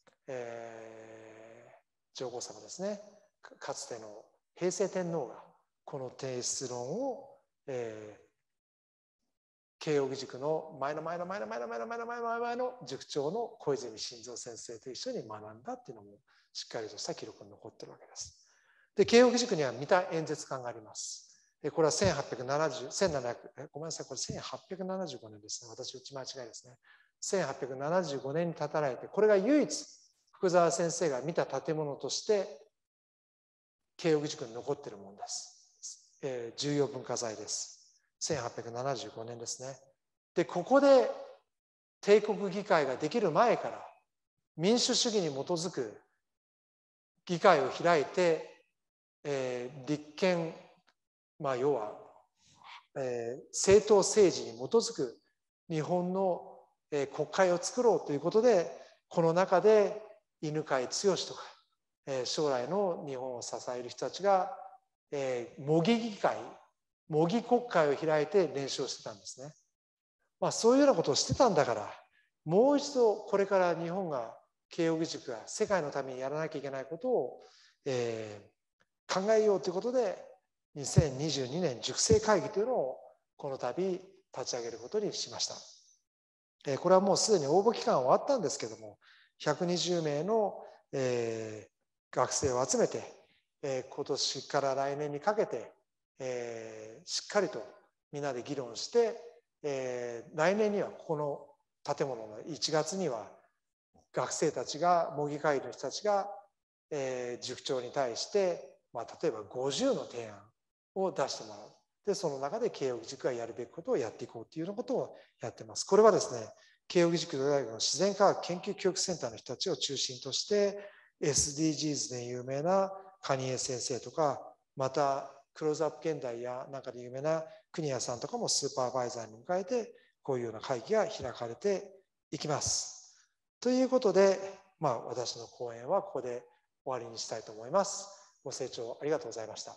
上皇様ですね、かつての平成天皇がこの定数論を、慶應義塾の前の塾長の小泉進三先生と一緒に学んだっていうのもしっかりとした記録に残ってるわけです。で、慶應義塾には三田演説館があります。これはごめんなさい、これ1875年ですね。私、打ち間違いですね。1875年に建てられて、これが唯一福沢先生が見た建物として慶應義塾に残っているものです。重要文化財です。1875年ですね。で、ここで帝国議会ができる前から民主主義に基づく議会を開いて、立憲、要は、政党政治に基づく日本の、国会を作ろうということで、この中で犬養毅とか、将来の日本を支える人たちが、模擬議会、模擬国会を開いて練習をしてたんですね。そういうようなことをしてたんだから、もう一度これから日本が、慶應義塾が世界のためにやらなきゃいけないことを、考えようということで、2022年塾生会議というのをこの度立ち上げることにしました。これはもうすでに応募期間は終わったんですけども、120名の、学生を集めて、今年から来年にかけて、しっかりとみんなで議論して、来年にはここの建物の1月には学生たちが、模擬会議の人たちが、塾長に対して、例えば50の提案を出してもらう。で、その中で慶應義塾がやるべきことをやっていこうというようなことをやってます。これはですね、慶應義塾大学の自然科学研究教育センターの人たちを中心として、SDGs で有名な蟹江先生とか、またクローズアップ現代やなんかで有名な国谷さんとかもスーパーバイザーに迎えて、こういうような会議が開かれていきます。ということで、私の講演はここで終わりにしたいと思います。ご清聴ありがとうございました。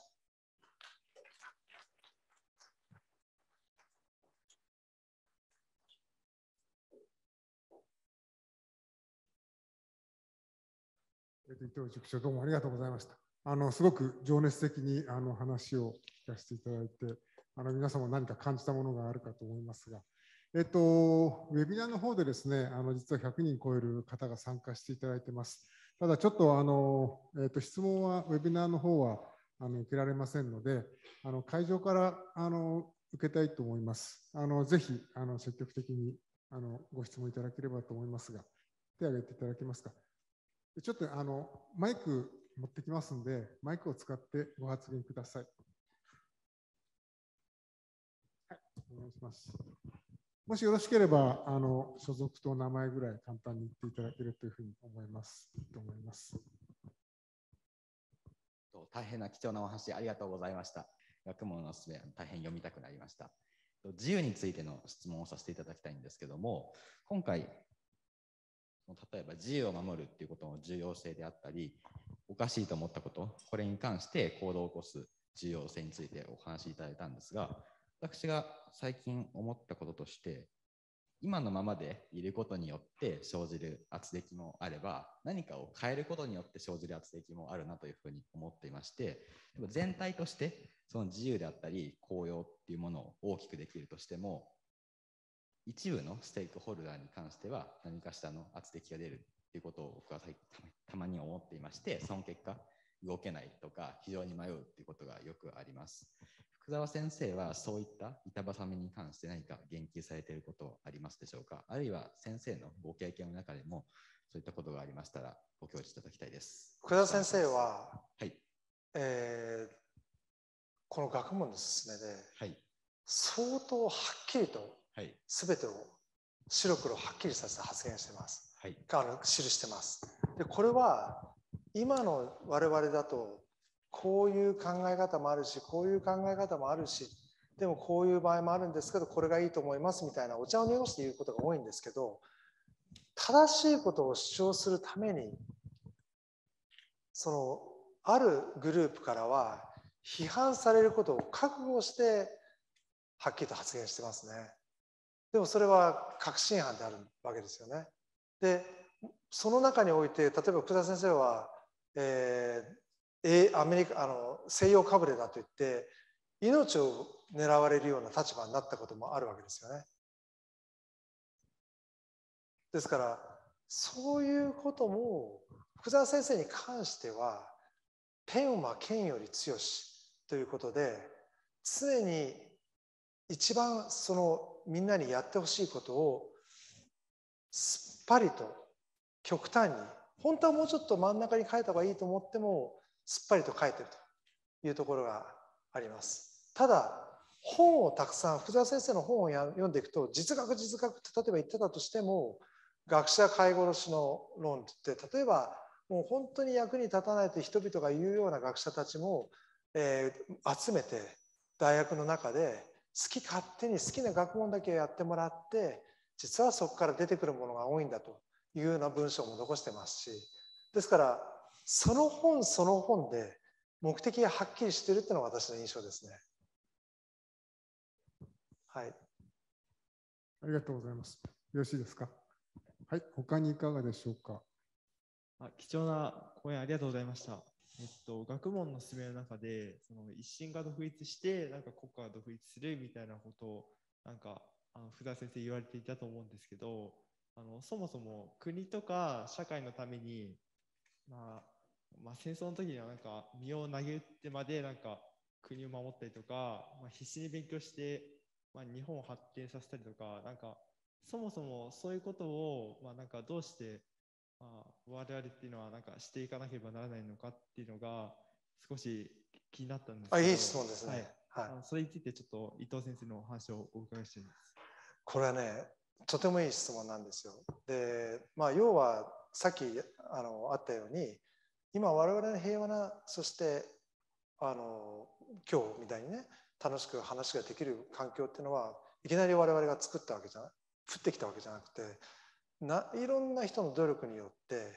伊藤塾長、どうもありがとうございました。すごく情熱的に話を聞かせていただいて、皆様何か感じたものがあるかと思いますが、ウェビナーの方でですね、実は100人超える方が参加していただいてます。ただちょっと質問はウェビナーの方は受けられませんので、会場から受けたいと思います。ぜひ積極的にご質問いただければと思いますが、手を挙げていただけますか。ちょっとマイク持ってきますんで、マイクを使ってご発言ください。はい、お願いします。もしよろしければ、所属と名前ぐらい簡単に言っていただけるというふうに思います。 大変な貴重なお話ありがとうございました。学問のすべ大変読みたくなりました。自由についての質問をさせていただきたいんですけども、今回、例えば自由を守るっていうことの重要性であったり、おかしいと思ったこと、これに関して行動を起こす重要性についてお話しいただいたんですが、私が最近思ったこととして、今のままでいることによって生じる軋轢もあれば、何かを変えることによって生じる軋轢もあるなというふうに思っていまして、全体としてその自由であったり効用っていうものを大きくできるとしても、一部のステークホルダーに関しては何かしらの軋轢が出るっていうことを僕はたまに思っていまして、その結果動けないとか非常に迷うっていうことがよくあります。 福澤先生はそういった板挟みに関して何か言及されていることありますでしょうか。あるいは先生のご経験の中でもそういったことがありましたらご教示いただきたいです。 福田先生は、 はい、 この学問の勧めで、 はい、 相当はっきりと全てを白黒はっきりさせて発言しています。 はい、 記してます。で、これは今の我々だとこういう考え方もあるし、こういう考え方もあるし、でもこういう場合もあるんですけど、これがいいと思いますみたいなお茶を濁して言うことが多いんですけど、正しいことを主張するために、あるグループからは批判されることを覚悟してはっきりと発言してますね。でもそれは確信犯であるわけですよね。で、その中において、例えば福田先生は、アメリカ西洋かぶれだと言って命を狙われるような立場になったこともあるわけですよね。ですからそういうことも福澤先生に関してはペンは剣より強しということで、常に一番みんなにやってほしいことをすっぱりと極端に、本当はもうちょっと真ん中に書いた方がいいと思ってもすっぱりと書いてるというところがあります。ただ本をたくさん、福澤先生の本を読んでいくと、実学って例えば言ってたとしても、学者飼い殺しの論って例えばもう本当に役に立たないと人々が言うような学者たちも、集めて大学の中で好き勝手に好きな学問だけやってもらって、実はそこから出てくるものが多いんだというような文章も残してますし、ですからその本その本で目的がはっきりしているというのが私の印象ですね。はい。 ありがとうございます。よろしいですか。はい、他にいかがでしょうか。 貴重な講演ありがとうございました。学問の進めの中で、一神が独立して、国家が独立するみたいなことを、福田先生言われていたと思うんですけど、そもそも国とか社会のために、戦争の時には身を投げ打ってまで国を守ったりとか、必死に勉強して、日本を発展させたりとか、そもそもそういうことを、どうして我々っていうのはしていかなければならないのかっていうのが少し気になったんですけど。 いい質問ですね。 はい。それについてちょっと伊藤先生のお話をお伺いしています。 これはね、とてもいい質問なんですよ。で、要はさっきあったように、今我々の平和な、そして今日みたいにね、楽しく話ができる環境っていうのはいきなり我々が作ったわけじゃない、降ってきたわけじゃなくて、いろんな人の努力によって、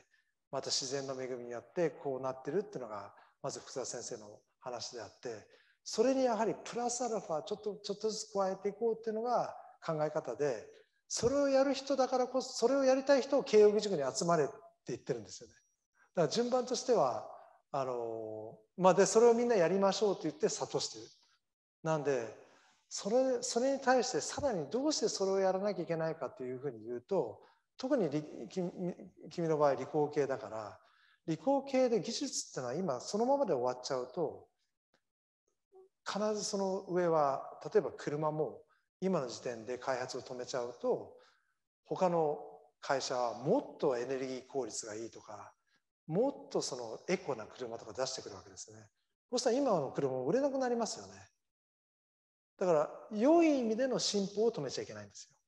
また自然の恵みによってこうなってるっていうのがまず福澤先生の話であって、それにやはりプラスアルファちょっとずつ加えていこうっていうのが考え方で、それをやる人だからこそ、それをやりたい人を慶應義塾に集まれって言ってるんですよね。だから順番としてはでそれをみんなやりましょうと言って諭してる。なんでそれに対してさらにどうしてそれをやらなきゃいけないかというふうに言うと、特に君の場合理工系だから、理工系で技術っていうのは今そのままで終わっちゃうと、必ずその上は例えば車も今の時点で開発を止めちゃうと、他の会社はもっとエネルギー効率がいいとか、もっとエコな車とか出してくるわけですね。そしたら今の車も売れなくなりますよね。だから良い意味での進歩を止めちゃいけないんですよ。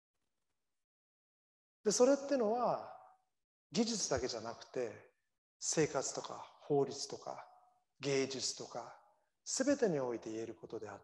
でそれっていうのは技術だけじゃなくて、生活とか法律とか芸術とか全てにおいて言えることであって、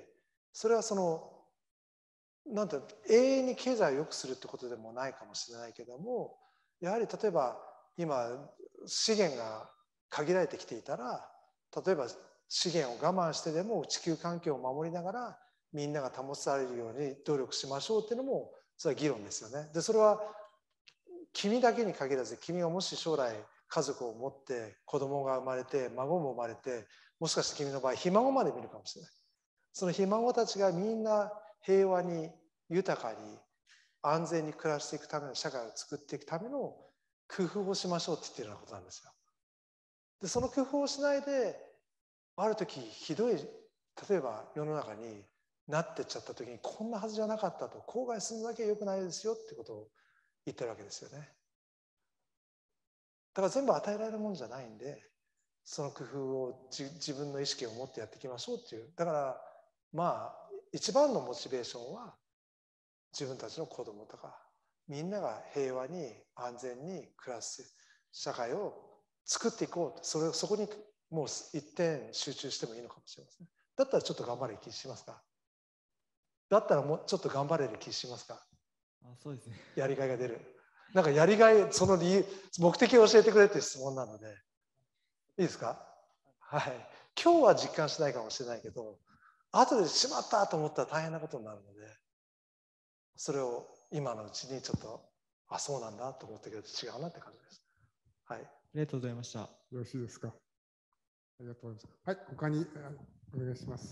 それはなんて永遠に経済を良くするってことでもないかもしれないけども、やはり例えば今資源が限られてきていたら、例えば資源を我慢してでも地球環境を守りながらみんなが保たれるように努力しましょうっていうのもそれは議論ですよね。でそれは君だけに限らず、君がもし将来家族を持って子供が生まれて孫も生まれて、もしかして君の場合ひ孫まで見るかもしれない。そのひ孫たちがみんな平和に豊かに安全に暮らしていくための社会を作っていくための工夫をしましょうって言ってるようなことなんですよ。でその工夫をしないで、ある時ひどい例えば世の中になってっちゃった時に、こんなはずじゃなかったと、郊外住むだけは良くないですよってことを言ってるわけですよね。だから全部与えられるものじゃないんで、その工夫を自分の意識を持ってやっていきましょうっていう。だからまあ一番のモチベーションは、自分たちの子供とかみんなが平和に安全に暮らす社会を作っていこうと、そこにもう一点集中してもいいのかもしれません。だったらちょっと頑張れる気しますか？だったらもうちょっと頑張れる気しますか？ そうですね。 やりがいが出る。なんかやりがい、その理由、目的を教えてくれという質問なので、いいですか？はい。今日は実感しないかもしれないけど、後でしまったと思ったら大変なことになるので、それを今のうちにちょっと、あ、そうなんだと思ってくれると違うなって感じです。はい。 ありがとうございました。 よろしいですか。ありがとうございます。はい、他にお願いします。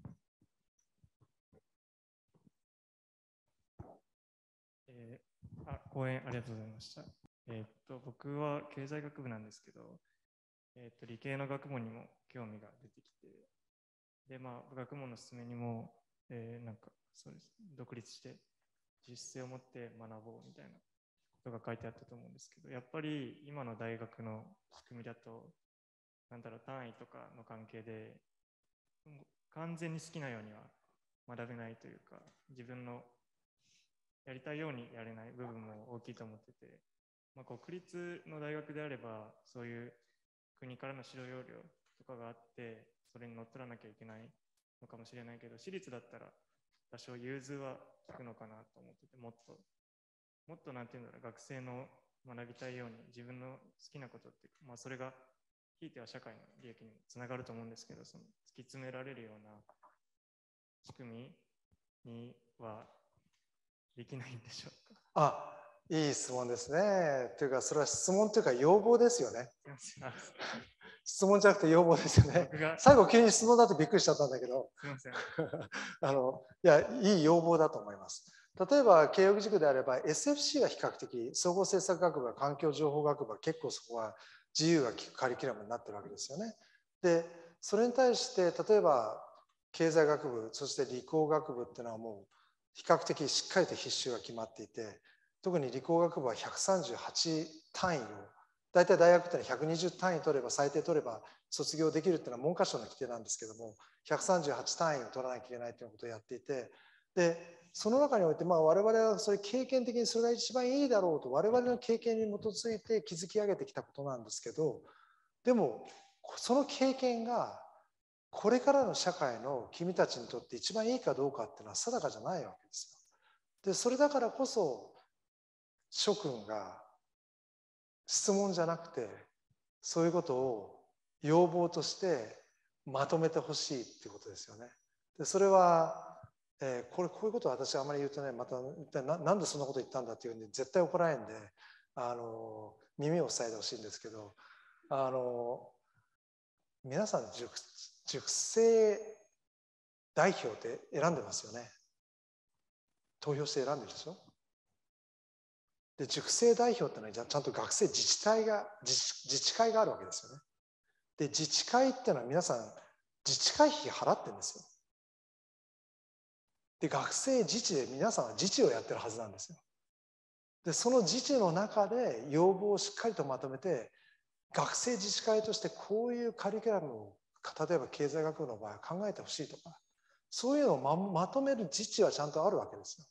講演ありがとうございました。僕は経済学部なんですけど、理系の学問にも興味が出てきて、で、学問の進めにも、なんかそうです、独立して実践性を持って学ぼうみたいなことが書いてあったと思うんですけど、やっぱり今の大学の仕組みだと、単位とかの関係で、完全に好きなようには学べないというか、自分のやりたいようにやれない部分も大きいと思ってて、国立の大学であれば、そういう国からの指導要領とかがあって、それに乗っ取らなきゃいけないのかもしれないけど、私立だったら多少融通は効くのかなと思ってて、もっとなんていうんだろう、学生の学びたいように自分の好きなことっていうか、それがひいては社会の利益につながると思うんですけど、その突き詰められるような仕組みにはできないんでしょうか。 あ、いい質問ですね。というか、それは質問というか要望ですよね。質問じゃなくて要望ですよね。最後急に質問だとびっくりしちゃったんだけど、 すみません。 いや、いい要望だと思います。例えば慶應義塾であれば SFC は比較的、総合政策学部、環境情報学部は結構そこは自由が利くカリキュラムになってるわけですよね。で、それに対して例えば経済学部、そして理工学部っていうのはもう比較的しっかりと必修が決まっていて、特に理工学部は138単位を、大体大学っていうのは120単位取れば、最低取れば卒業できるっていうのは文科省の規定なんですけども、138単位を取らなきゃいけないということをやっていて、で、その中において、我々はそれ経験的にそれが一番いいだろうと、我々の経験に基づいて築き上げてきたことなんですけど、でも、その経験が、これからの社会の君たちにとって一番いいかどうかっていうのは定かじゃないわけですよ。で、それだからこそ、諸君が質問じゃなくて、そういうことを要望としてまとめてほしいっていうことですよね。で、それは、こういうことを私はあまり言うとね、またなんでそんなこと言ったんだっていうふうに絶対怒られるんで、耳を塞いでほしいんですけど、皆さん塾生代表って選んでますよね。投票して選んでるでしょ。で、塾生代表ってのはちゃんと学生自治会があるわけですよね。で、自治会っていうのは皆さん自治会費払ってるんですよ。で、学生自治で皆さんは自治をやってるはずなんですよ。で、その自治の中で要望をしっかりとまとめて、学生自治会としてこういうカリキュラムを例えば経済学部の場合は考えてほしいとか、そういうのを まとめる自治はちゃんとあるわけですよ。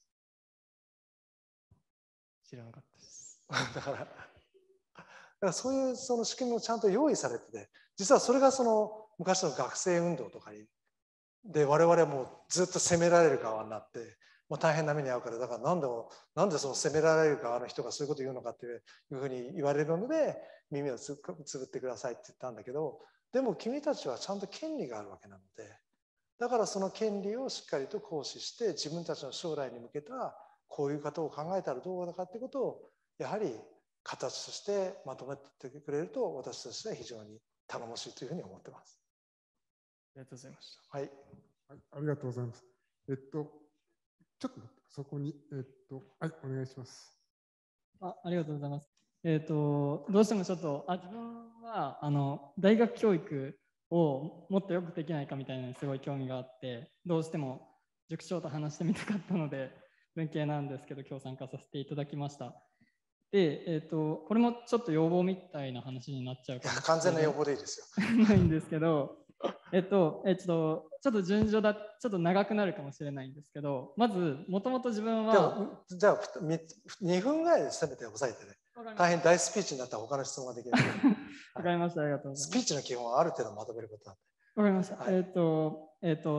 知らなかったです。 だからそういうその仕組みもちゃんと用意されてて、実はそれがその昔の学生運動とかにで我々はもうずっと責められる側になって、もう大変な目に遭うから、だからなんでその責められる側の人がそういうことを言うのかっていうふうに言われるので、耳をつぶってくださいって言ったんだけど、でも君たちはちゃんと権利があるわけなので、だからその権利をしっかりと行使して自分たちの将来に向けたこういうことを考えたらどうだかってことをやはり形としてまとめてくれると、私としては非常に頼もしいというふうに思ってます。 ありがとうございました。 はい。 はい、ありがとうございます。ちょっと待って、そこに、はい、お願いします。 ありがとうございます。どうしてもちょっと、自分は大学教育をもっとよくできないかみたいなのにすごい興味があって、どうしても塾長と話してみたかったので、文系なんですけど、今日参加させていただきました。で、これもちょっと要望みたいな話になっちゃうかもしれない。 完全な要望でいいですよ。 ないんですけど、ちょっと順序ちょっと長くなるかもしれないんですけど、まず、もともと自分は。 じゃあ、2分ぐらいでせめて抑えてね。大変大スピーチになったら他の質問ができる。 わかりました、ありがとうございます。 スピーチの基本はある程度まとめることなんで。 わかりました。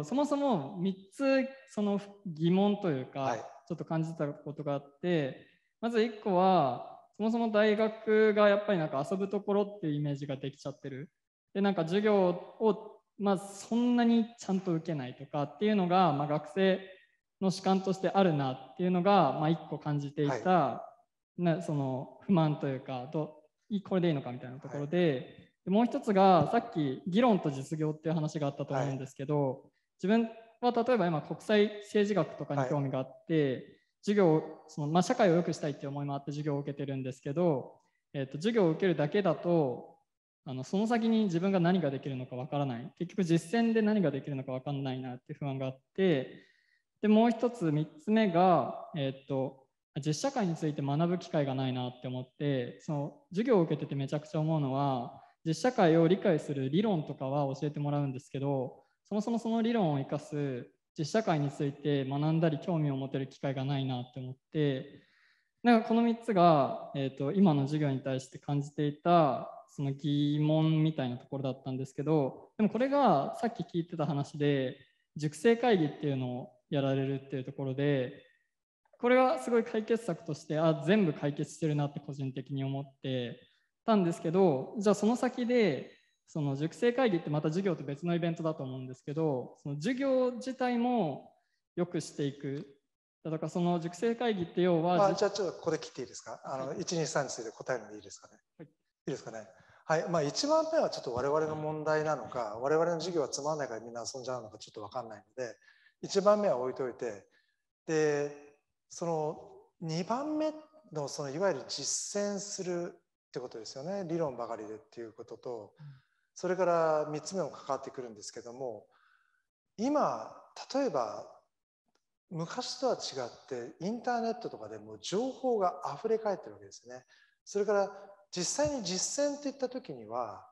そもそも3つその疑問というか、ちょっと感じたことがあって、まず1個は、そもそも大学がやっぱりなんか遊ぶところっていうイメージができちゃってる。で、なんか授業を、そんなにちゃんと受けないとかっていうのが、学生の主観としてあるなっていうのが、1個感じていた、その不満というか、これでいいのかみたいなところで、もう一つがさっき議論と実業っていう話があったと思うんですけど、自分は例えば今国際政治学とかに興味があって、授業社会を良くしたいっていう思いもあって授業を受けてるんですけど、授業を受けるだけだとその先に自分が何ができるのかわからない、結局実践で何ができるのかわからないなっていう不安があって、でもう一つ3つ目が実社会について学ぶ機会がないなって思って、その授業を受けててめちゃくちゃ思うのは、実社会を理解する理論とかは教えてもらうんですけど、そもそもその理論を生かす実社会について学んだり興味を持てる機会がないなって思って、なんかこの3つが、今の授業に対して感じていたその疑問みたいなところだったんですけど、でもこれがさっき聞いてた話で塾生会議っていうのをやられるっていうところで、これはすごい解決策として全部解決してるなって個人的に思ってたんですけど、じゃあその先でその塾生会議ってまた授業と別のイベントだと思うんですけど、その授業自体も良くしていく。だからその塾生会議って要はじゃあちょっとここで切っていいですか。1、2、3について答えるのでいいですかね。はい、いいですかね。はい。1番目はちょっと我々の問題なのか、我々の授業はつまんないからみんな遊んじゃうのかちょっと分かんないので、1番目は置いといて、で、その2番目のそのいわゆる実践するってことですよね。理論ばかりでっていうことと、それから3つ目も関わってくるんですけども、今例えば昔とは違ってインターネットとかでも情報があふれかえってるわけですね。それから実際に実践っていった時には、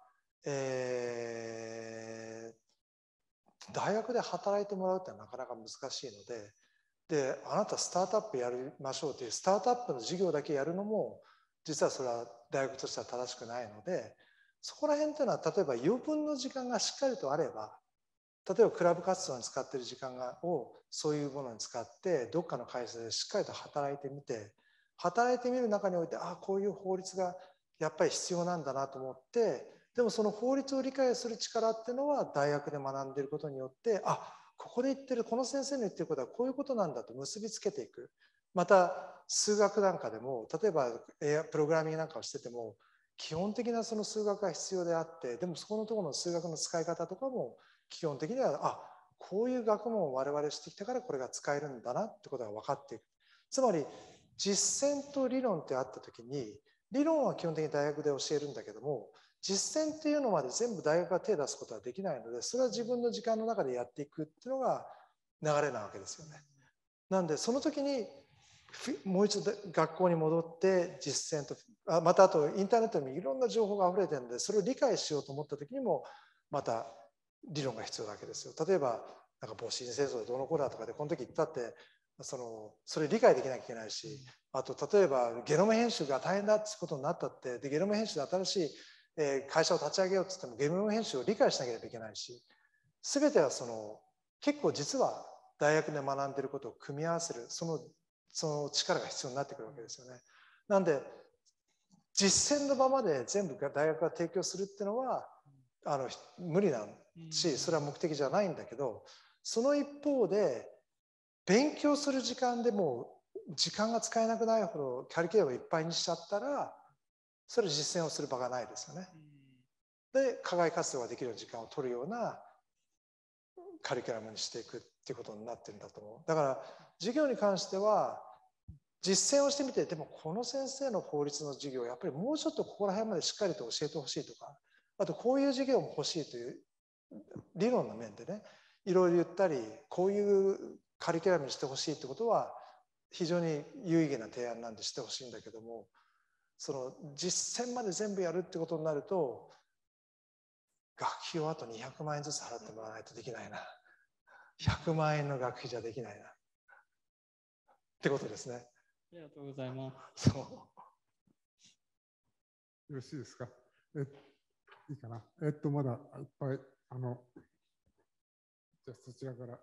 大学で働いてもらうってのはなかなか難しいので、あなたスタートアップやりましょうというスタートアップの授業だけやるのも実はそれは大学としては正しくないので、そこら辺というのは例えば余分の時間がしっかりとあれば、例えばクラブ活動に使っている時間をそういうものに使ってどっかの会社でしっかりと働いてみて、働いてみる中においてこういう法律がやっぱり必要なんだなと思って、でもその法律を理解する力っていうのは大学で学んでいることによってここで言ってるこの先生の言ってることはこういうことなんだと結びつけていく。また数学なんかでも例えばプログラミングなんかをしてても基本的なその数学が必要であって、でもそこのところの数学の使い方とかも基本的にはこういう学問を我々してきたからこれが使えるんだなってことが分かっていく。つまり実践と理論ってあった時に、理論は基本的に大学で教えるんだけども、実践っていうのまで全部大学が手を出すことはできないので、それは自分の時間の中でやっていくっていうのが流れなわけですよね。なんでその時にもう一度学校に戻って実践とまたあとインターネットにもいろんな情報があふれてるので、それを理解しようと思った時にもまた理論が必要なわけですよ。例えばなんか戊辰戦争でどうのこうだとかでこの時言ったってそれ理解できなきゃいけないし、あと例えばゲノム編集が大変だってことになったってでゲノム編集で新しい会社を立ち上げようって言ってもゲノム編集を理解しなければいけないし、全ては結構実は大学で学んでいることを組み合わせるその力が必要になってくるわけですよね。なんで実践の場まで全部大学が提供するっていうのは無理なんし、それは目的じゃないんだけど、その一方で勉強する時間でもう時間が使えなくないほどカリキュラムをいっぱいにしちゃったら、それ実践をする場がないですよね。で課外活動ができる時間を取るようなカリキュラムにしていくっていうことになってるんだと思う。だから授業に関しては実践をしてみて、でもこの先生の法律の授業やっぱりもうちょっとここら辺までしっかりと教えてほしいとか、あとこういう授業も欲しいという理論の面でねいろいろ言ったりこういうカリキュラムにしてほしいってことは非常に有意義な提案なんでしてほしいんだけども、その実践まで全部やるってことになると学費をあと200万円ずつ払ってもらわないとできないな。100万円の学費じゃできないなってことですね。 ありがとうございます。 そう。 よろしいですか。いいかな。まだいっぱい、じゃあそちらから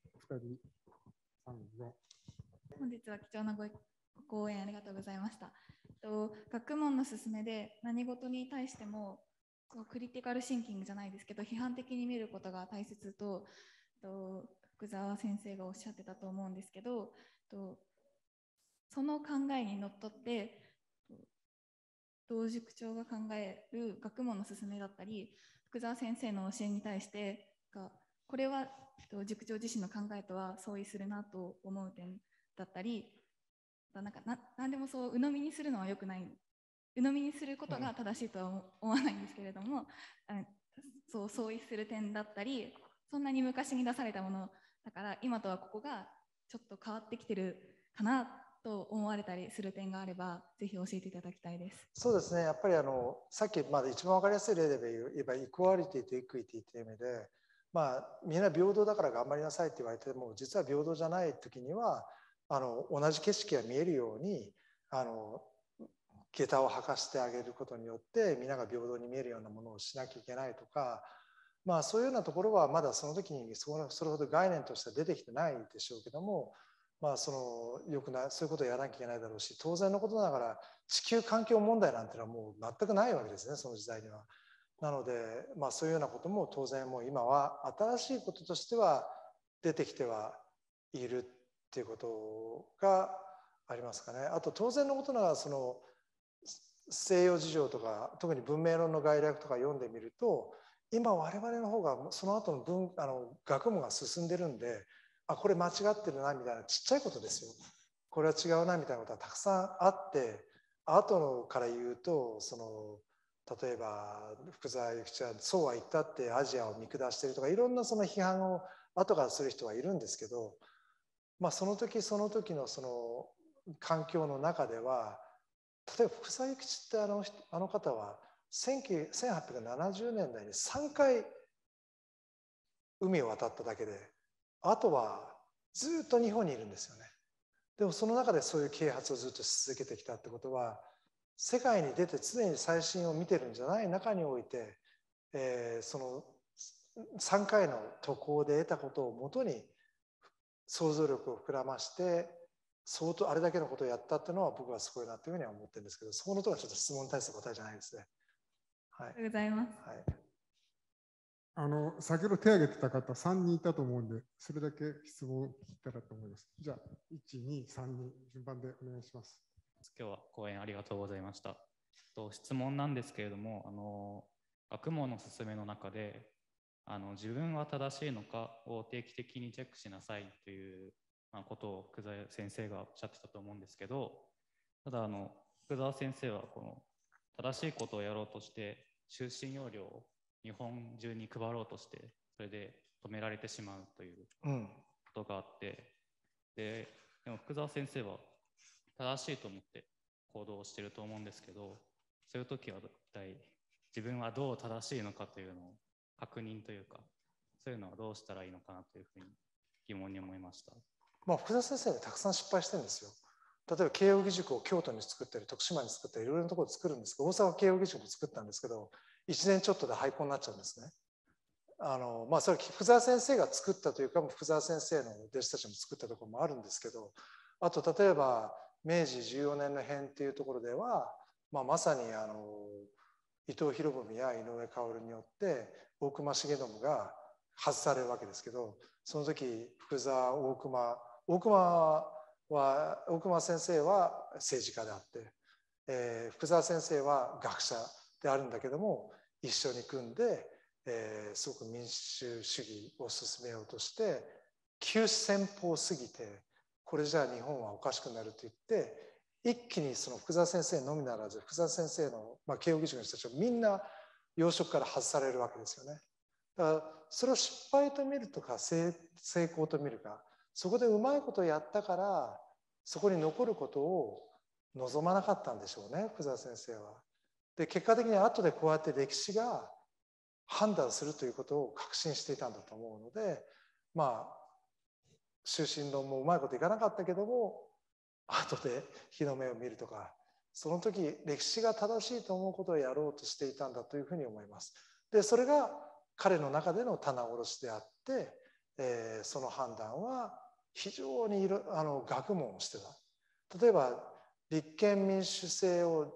2人、3、4。 本日は貴重なご応援ありがとうございました。学問の勧めで何事に対してもクリティカルシンキングじゃないですけど批判的に見ることが大切と福澤先生がおっしゃってたと思うんですけど、その考えにのっとって同塾長が考える学問の勧めだったり福澤先生の教えに対してこれは塾長自身の考えとは相違するなと思う点だったり、何でもそう鵜呑みにするのは良くない、鵜呑みにすることが正しいとは思わないんですけれども、そう相違する点だったり、そんなに昔に出されたものだから今とはここがちょっと変わってきてるかなと思われたりする点があればぜひ教えていただきたいです。 そうですね、やっぱりさっきまで一番分かりやすい例で言えばイクアリティとイクイティという意味で、みんな平等だから頑張りなさいって言われても実は平等じゃない時には同じ景色が見えるように下駄を履かしてあげることによってみんなが平等に見えるようなものをしなきゃいけないとか、そういうようなところはまだその時にそれほど概念としては出てきてないでしょうけども、よくないそういうことをやらなきゃいけないだろうし、当然のことながら地球環境問題なんていうのはもう全くないわけですね、その時代には。なので、そういうようなことも当然もう今は新しいこととしては出てきてはいるっていうことがありますかね。あと当然のことながらその西洋事情とか特に文明論の概略とか読んでみると今我々の方がその後の学問が進んでるんで、これ間違ってるなみたいなちっちゃいことですよ。これは違うなみたいなことはたくさんあって、後から言うと例えば福沢諭吉はそうは言ったってアジアを見下しているとかいろんなその批判を後からする人はいるんですけど、その時その時のその環境の中では例えば福沢諭吉ってあの方は1870年代に3回海を渡っただけであとはずっと日本にいるんですよね。でもその中でそういう啓発をずっとし続けてきたってことは世界に出て常に最新を見てるんじゃない中において、その3回の渡航で得たことをもとに想像力を膨らまして相当あれだけのことをやったっていうのは僕はすごいなというふうには思ってるんですけど、そこのところはちょっと質問に対する答えじゃないですね。 ありがとうございます。 先ほど手を挙げてた方3人いたと思うんで、それだけ質問を聞いたらと思います。じゃあ、1、2、3人、順番でお願いします。 今日は講演ありがとうございました。質問なんですけれども、学問の勧めの中で自分は正しいのかを定期的にチェックしなさいということを福沢先生がおっしゃってたと思うんですけど、ただ福沢先生はこの正しいことをやろうとして修身要領を日本中に配ろうとしてそれで止められてしまうということがあって、でも福沢先生は正しいと思って行動をしていると思うんですけど、そういう時は一体自分はどう正しいのかというのを確認というか、そういうのはどうしたらいいのかなというふうに疑問に思いました。 福沢先生はたくさん失敗してるんですよ。例えば慶應義塾を京都に作ったり徳島に作ったりいろいろなところで作るんですけど、大阪慶應義塾も作ったんですけど1年ちょっとで廃校になっちゃうんですね。それ福沢先生が作ったというか福沢先生の弟子たちも作ったところもあるんですけど、あと例えば明治14年の変っていうところでは、まさに伊藤博文や井上馨によって大隈重信が外されるわけですけど、その時福沢大隈先生は政治家であって、福沢先生は学者であるんだけども一緒に組んで、すごく民主主義を進めようとして急先鋒すぎてこれじゃあ日本はおかしくなると言って一気にその福沢先生のみならず福沢先生の慶應義塾の人たちはみんな要職から外されるわけですよね。 だからそれを失敗と見るとか成功と見るか、そこでうまいことをやったからそこに残ることを望まなかったんでしょうね、福澤先生は。で結果的に後でこうやって歴史が判断するということを確信していたんだと思うので、まあ終身論もうまいこといかなかったけども後で日の目を見るとか、その時歴史が正しいと思うことをやろうとしていたんだというふうに思います。でそれが彼の中での棚卸しであって、その判断は非常に学問をしてた。例えば立憲民主制を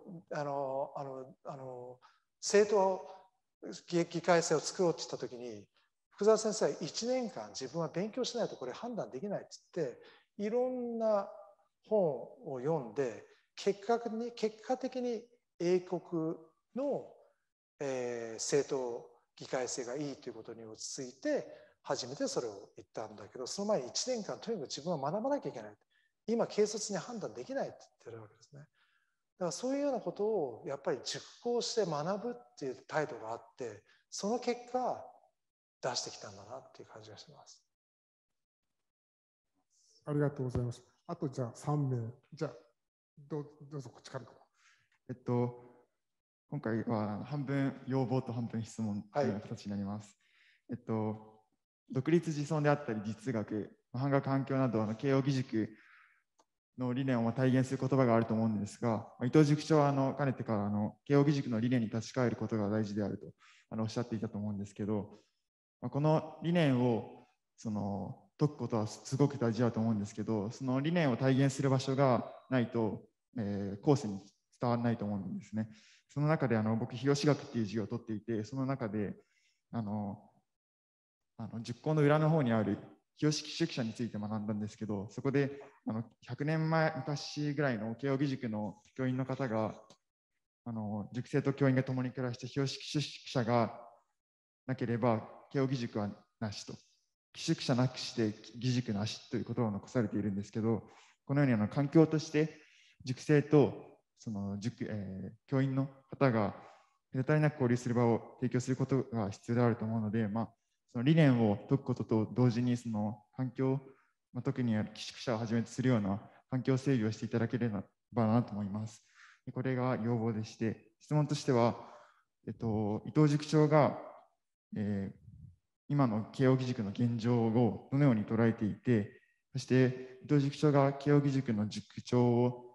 政党議会制を作ろうとした時に、福澤先生は1年間自分は勉強しないとこれ判断できないって言っていろんな本を読んで結果的に英国の、政党議会制がいいということに落ち着いて初めてそれを言ったんだけど、その前に1年間とにかく自分は学ばなきゃいけない、今軽率に判断できないって言ってるわけですね。だからそういうようなことをやっぱり熟考して学ぶっていう態度があって、その結果出してきたんだなっていう感じがします。 ありがとうございます。あとじゃあ3名、じゃあどうぞこっちから。 今回は半分要望と半分質問というような形になります。独立自尊であったり実学、版画環境など慶應義塾の理念を体現する言葉があると思うんですが、伊藤塾長はかねてから慶應義塾の理念に立ち返ることが大事であるとおっしゃっていたと思うんですけど、この理念を解くことはすごく大事だと思うんですけど、その理念を体現する場所がないと、後世に伝わらないと思うんですね。その中で僕、日吉学っていう授業を取っていて、その中で塾講の裏の方にある日吉寄宿舎について学んだんですけど、そこで100年昔ぐらいの慶應義塾の教員の方が塾生と教員が共に暮らして日吉寄宿舎がなければ慶應義塾はなしと、寄宿舎なくして義塾なしということを残されているんですけど、このように環境として塾生と教員の方が隔たりなく交流する場を提供することが必要であると思うので、その理念を解くことと同時にその環境、特に寄宿舎をはじめとするような環境整備をしていただければなと思います。これが要望でして、質問としては、伊藤塾長が、今の慶應義塾の現状をどのように捉えていて、そして伊藤塾長が慶應義塾の塾長を、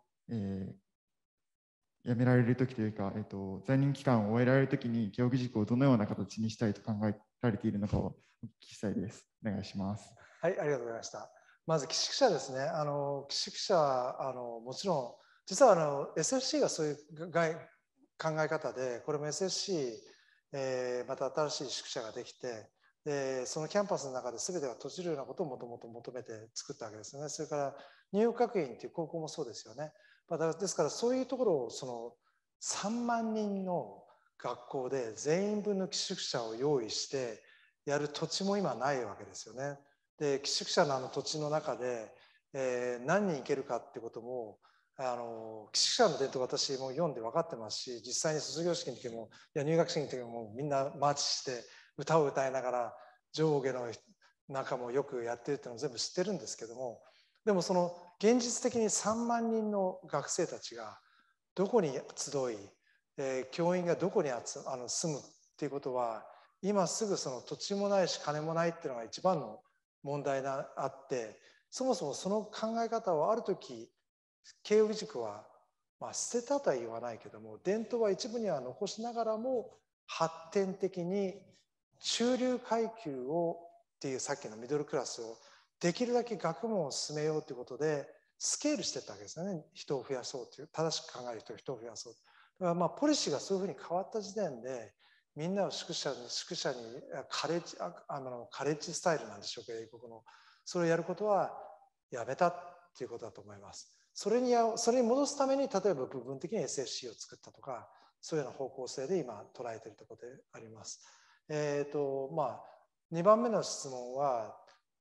辞められるときというか、在任期間を終えられるときに慶應義塾をどのような形にしたいと考えられているのかをお聞きしたいです。お願いします。 はい、ありがとうございました。まず寄宿舎ですね。寄宿舎もちろん実はSFC がそういう考え方で、これも SFC、また新しい宿舎ができて、そのキャンパスの中で全てが閉じるようなことをもともと求めて作ったわけですよね。それからニューヨーク学院という高校もそうですよね。ですからそういうところを3万人の学校で全員分の寄宿舎を用意してやる土地も今ないわけですよね。で寄宿舎の土地の中で、何人行けるかってことも寄宿舎の伝統私も読んで分かってますし、実際に卒業式の時も入学式の時もみんなマーチして歌を歌いながら上下の中もよくやってるっていうのを全部知ってるんですけども、でも現実的に3万人の学生たちがどこに集い、教員がどこに住むっていうことは今すぐ土地もないし金もないっていうのが一番の問題があって、そもそもその考え方をある時慶應義塾は、捨てたとは言わないけども伝統は一部には残しながらも発展的に中流階級をっていうさっきのミドルクラスをできるだけ学問を進めようということでスケールしていったわけですよね。人を増やそうという、正しく考える人を増やそう。だからポリシーがそういうふうに変わった時点でみんなを宿舎にカレッジスタイルなんでしょうか、英国の。それをやることはやめたっていうことだと思います。それに戻すために例えば部分的に SFC を作ったとか、そういうような方向性で今捉えているところであります。2番目の質問は、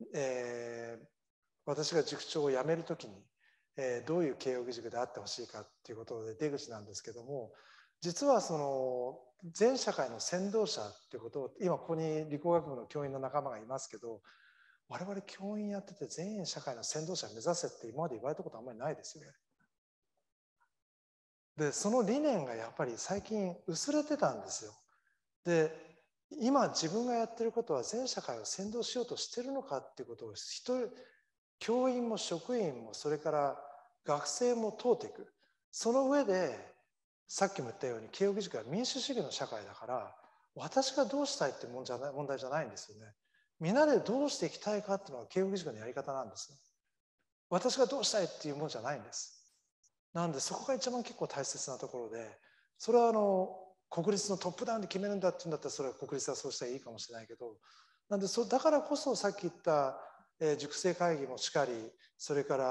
私が塾長を辞めるときに、どういう慶應義塾であってほしいかっていうことで出口なんですけども、 実はその全社会の先導者ってことを、今ここに理工学部の教員の仲間がいますけど、我々教員やってて全社会の先導者を目指せって今まで言われたことあんまりないですよね。でその理念がやっぱり最近薄れてたんですよ。で今自分がやってることは全社会を先導しようとしてるのかっていうことを教員も職員もそれから学生も問うていく。その上でさっきも言ったように慶應義塾は民主主義の社会だから、私がどうしたいって問題じゃないんですよね。みんなでどうしていきたいかっていうのが慶應義塾のやり方なんです。私がどうしたいっていうものじゃないんです。なのでそこが一番結構大切なところで、それは国立のトップダウンで決めるんだっていうんだったら、それは国立はそうしたらいいかもしれないけど、なんでだからこそさっき言った、塾生会議もしかり、それから、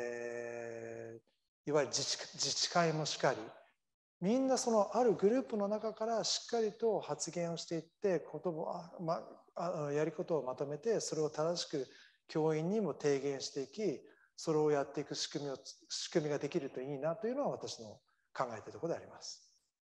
いわゆる自治会もしかり、みんなそのあるグループの中からしっかりと発言をしていって、やりことをまとめて、それを正しく教員にも提言していき、それをやっていく仕組みができるといいなというのは私の考えているところであります。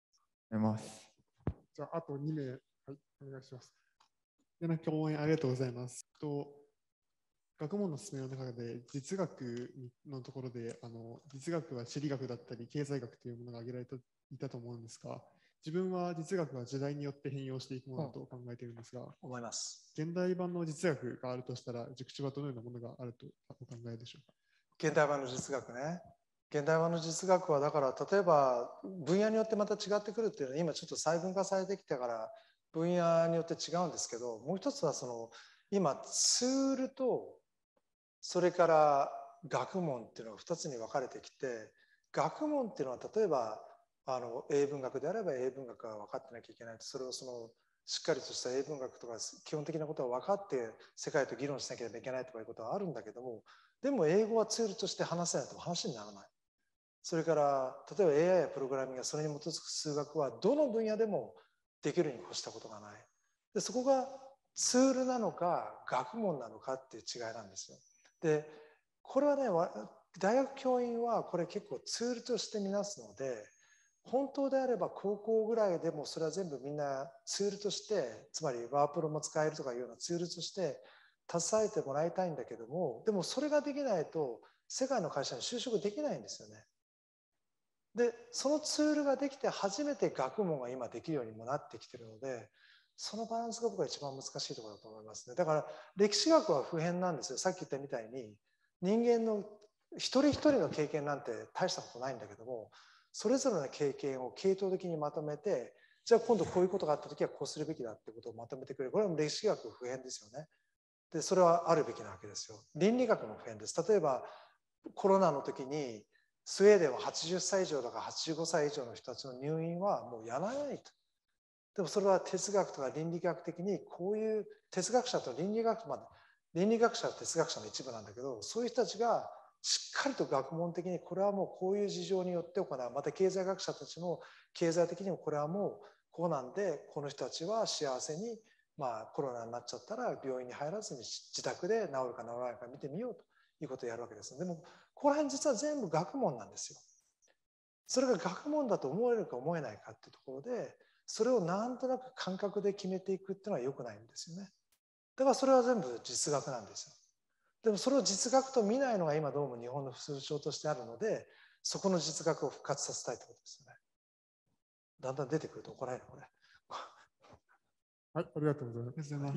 じゃあ、あと2名、はい、お願いします。教員ありがとうございます。学問の進めの中で実学のところで実学は地理学だったり経済学というものが挙げられていたと思うんですが、自分は実学は時代によって変容していくものだと考えているんですが、 思います。 現代版の実学があるとしたら、塾長はどのようなものがあるとお考えでしょうか。 現代版の実学ね。現代版の実学はだから例えば分野によってまた違ってくるっていうのは今ちょっと細分化されてきたから分野によって違うんですけど、もう一つは今ツールとそれから学問っていうのが2つに分かれてきて、学問っていうのは例えば英文学であれば英文学が分かってなきゃいけないと、それをしっかりとした英文学とか基本的なことを分かって世界と議論しなければいけないとかいうことはあるんだけども、でも英語はツールとして話せないと話にならない。それから例えば AI やプログラミングやそれに基づく数学はどの分野でもできるに越したことがない。でそこがツールなのか学問なのかっていう違いなんですよ。でこれはね、大学教員はこれ結構ツールとして見なすので、本当であれば高校ぐらいでもそれは全部みんなツールとして、つまりワープロも使えるとかいうようなツールとして携えてもらいたいんだけども、でもそれができないと世界の会社に就職できないんですよね。でそのツールができて初めて学問が今できるようにもなってきてるので、そのバランスが僕は一番難しいところだと思いますね。だから歴史学は普遍なんですよ。さっき言ったみたいに人間の一人一人の経験なんて大したことないんだけども、それぞれの経験を系統的にまとめて、じゃあ今度こういうことがあった時はこうするべきだってことをまとめてくれる。これは歴史学普遍ですよね。でそれはあるべきなわけですよ。倫理学も普遍です。例えばコロナの時にスウェーデンは80歳以上だから85歳以上の人たちの入院はもうやらないと。でもそれは哲学とか倫理学的にこういう哲学者と倫理学者は哲学者の一部なんだけど、そういう人たちがしっかりと学問的にこれはもうこういう事情によって行う。また経済学者たちも経済的にもこれはもうこうなんで、この人たちは幸せにコロナになっちゃったら病院に入らずに自宅で治るか治らないか見てみようということをやるわけです。でもここら辺実は全部学問なんですよ。それが学問だと思えるか思えないかっていうところで、それをなんとなく感覚で決めていくっていうのは良くないんですよね。だからそれは全部実学なんですよ。でもそれを実学と見ないのが今どうも日本の風潮としてあるので、そこの実学を復活させたいってことですよね。だんだん出てくると怒られるこれ。 はい、ありがとうございます。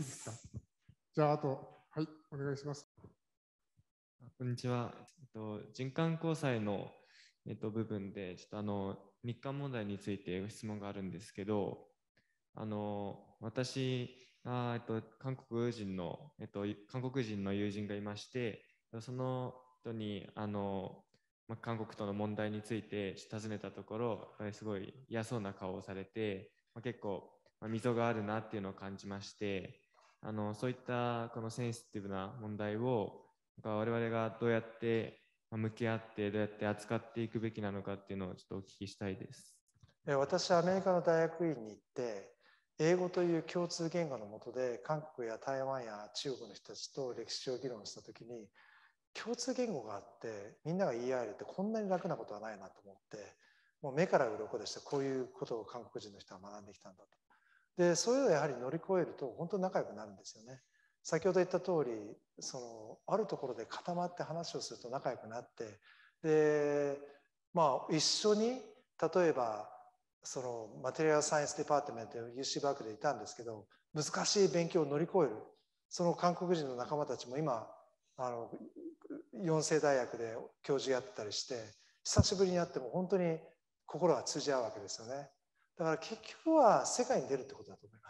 じゃあ、あと、はい、お願いします。 こんにちは。人間交際の、部分で、ちょっと日韓問題についてご質問があるんですけど、私が、韓国人の友人がいまして、その人に韓国との問題について尋ねたところ、すごい嫌そうな顔をされて、結構溝があるなっていうのを感じまして、そういったこのセンシティブな問題を我々がどうやって向き合ってどうやって扱っていくべきなのかっていうのをちょっとお聞きしたいです。 私はアメリカの大学院に行って英語という共通言語の下で韓国や台湾や中国の人たちと歴史を議論したときに、共通言語があってみんなが言い合えるってこんなに楽なことはないなと思って、 もう目から鱗でして、こういうことを韓国人の人は学んできたんだと。で、そういうのをやはり乗り越えると本当に仲良くなるんですよね。先ほど言った通り、あるところで固まって話をすると仲良くなって、で、まあ一緒に例えばマテリアルサイエンスデパートメント UC バークでいたんですけど、難しい勉強を乗り越える、その韓国人の仲間たちも今4世大学で教授やってたりして、久しぶりに会っても本当に心が通じ合うわけですよね。だから結局は世界に出るってことだと思います。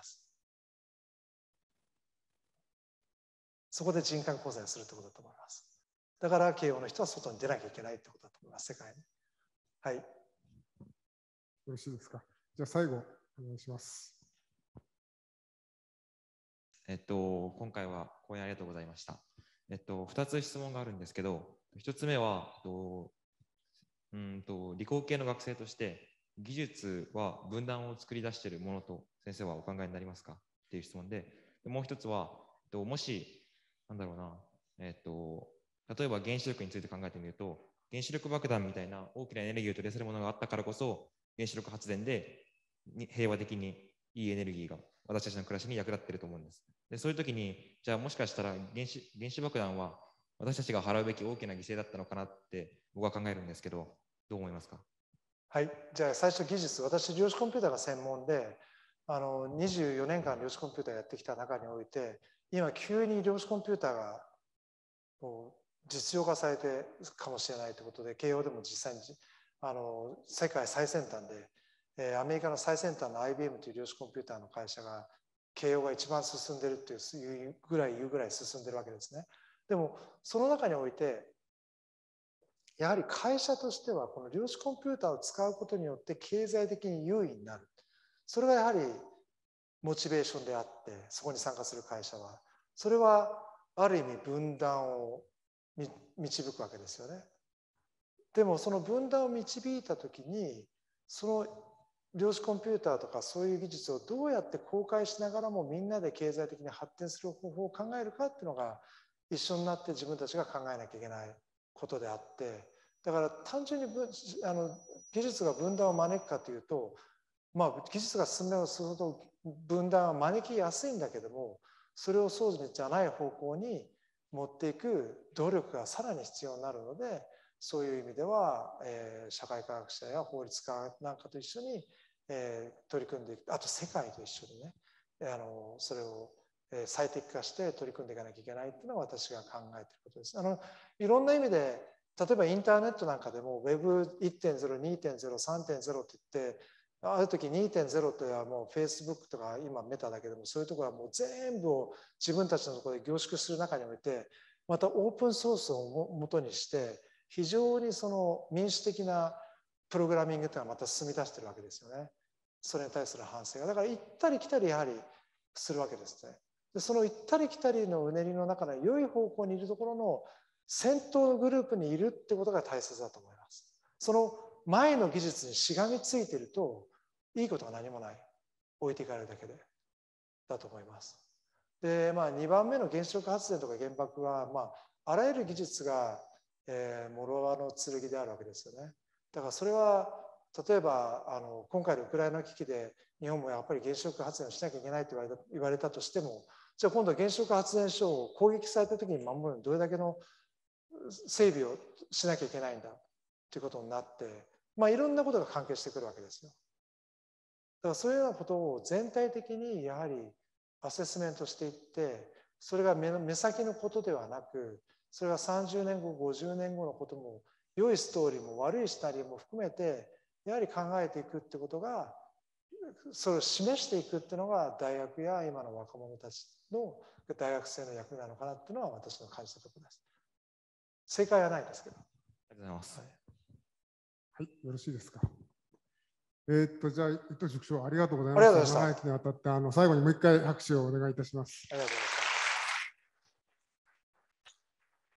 そこで人間交際をするってことだと思います。だから慶応の人は外に出なきゃいけないってことだと思います、世界に。はい。 よろしいですか。じゃあ最後お願いします。 今回は講演ありがとうございました。2つ質問があるんですけど、1つ目は理工系の学生として技術は分断を作り出しているものと先生はお考えになりますかっていう質問で、もう1つはもしなんだろうな、例えば原子力について考えてみると、原子力爆弾みたいな大きなエネルギーを取り出せるものがあったからこそ、原子力発電で平和的にいいエネルギーが私たちの暮らしに役立っていると思うんです。で、そういう時に、じゃあもしかしたら原子爆弾は私たちが払うべき大きな犠牲だったのかなって僕は考えるんですけど、どう思いますか？ はい、じゃあ最初技術、私量子コンピューターが専門で、24年間量子コンピューターやってきた中において、今急に量子コンピューターが実用化されてるかもしれないということで、慶応でも実際に世界最先端で、アメリカの最先端の IBM という量子コンピューターの会社が慶応が一番進んでるっていうぐらい進んでるわけですね。でもその中においてやはり会社としてはこの量子コンピューターを使うことによって経済的に優位になる、それがやはりモチベーションであって、そこに参加する会社はそれはある意味分断を導くわけですよね。でもその分断を導いたときに、その量子コンピューターとかそういう技術をどうやって公開しながらもみんなで経済的に発展する方法を考えるかっていうのが一緒になって自分たちが考えなきゃいけないことであって、だから単純に技術が分断を招くかというと、まあ技術が進めば進むほど分断は招きやすいんだけども、それをそうじゃない方向に持っていく努力がさらに必要になるので、そういう意味では、社会科学者や法律家なんかと一緒に、取り組んでいく、あと世界と一緒にね、それを最適化して取り組んでいかなきゃいけないっていうのは私が考えていることです。いろんな意味で、例えばインターネットなんかでも Web1.0、2.0、3.0 って言って、ある時 2.0 というのはもう Facebook とか今メタだけども、そういうところはもう全部を自分たちのところで凝縮する中において、またオープンソースをもとにして非常にその民主的なプログラミングというのはまた進み出しているわけですよね。それに対する反省が。だから行ったり来たりやはりするわけですね。でその行ったり来たりのうねりの中の良い方向にいるところの先頭のグループにいるってことが大切だと思います。その前の技術にしがみついているといいことが何もない。置いていかれるだけでだと思います。で、2番目の原子力発電とか原爆は、あらゆる技術が諸刃の剣であるわけですよね。だからそれは例えば今回のウクライナ危機で日本もやっぱり原子力発電をしなきゃいけないと言われたとしても、じゃあ今度は原子力発電所を攻撃された時に守るのにどれだけの整備をしなきゃいけないんだということになって、いろんなことが関係してくるわけですよ。だからそういうようなことを全体的にやはりアセスメントしていって、それが目先のことではなく、それが30年後50年後のことも、良いストーリーも悪いシナリオも含めてやはり考えていくってことが、それを示していくっていうのが大学や今の若者たちの大学生の役なのかなっていうのは私の感じたところです。正解はないんですけど。 ありがとうございます。 はい、よろしいですか。じゃあ伊藤塾長ありがとうございました。長きにわたって最後にもう一回拍手をお願いいたします。 ありがとうございます。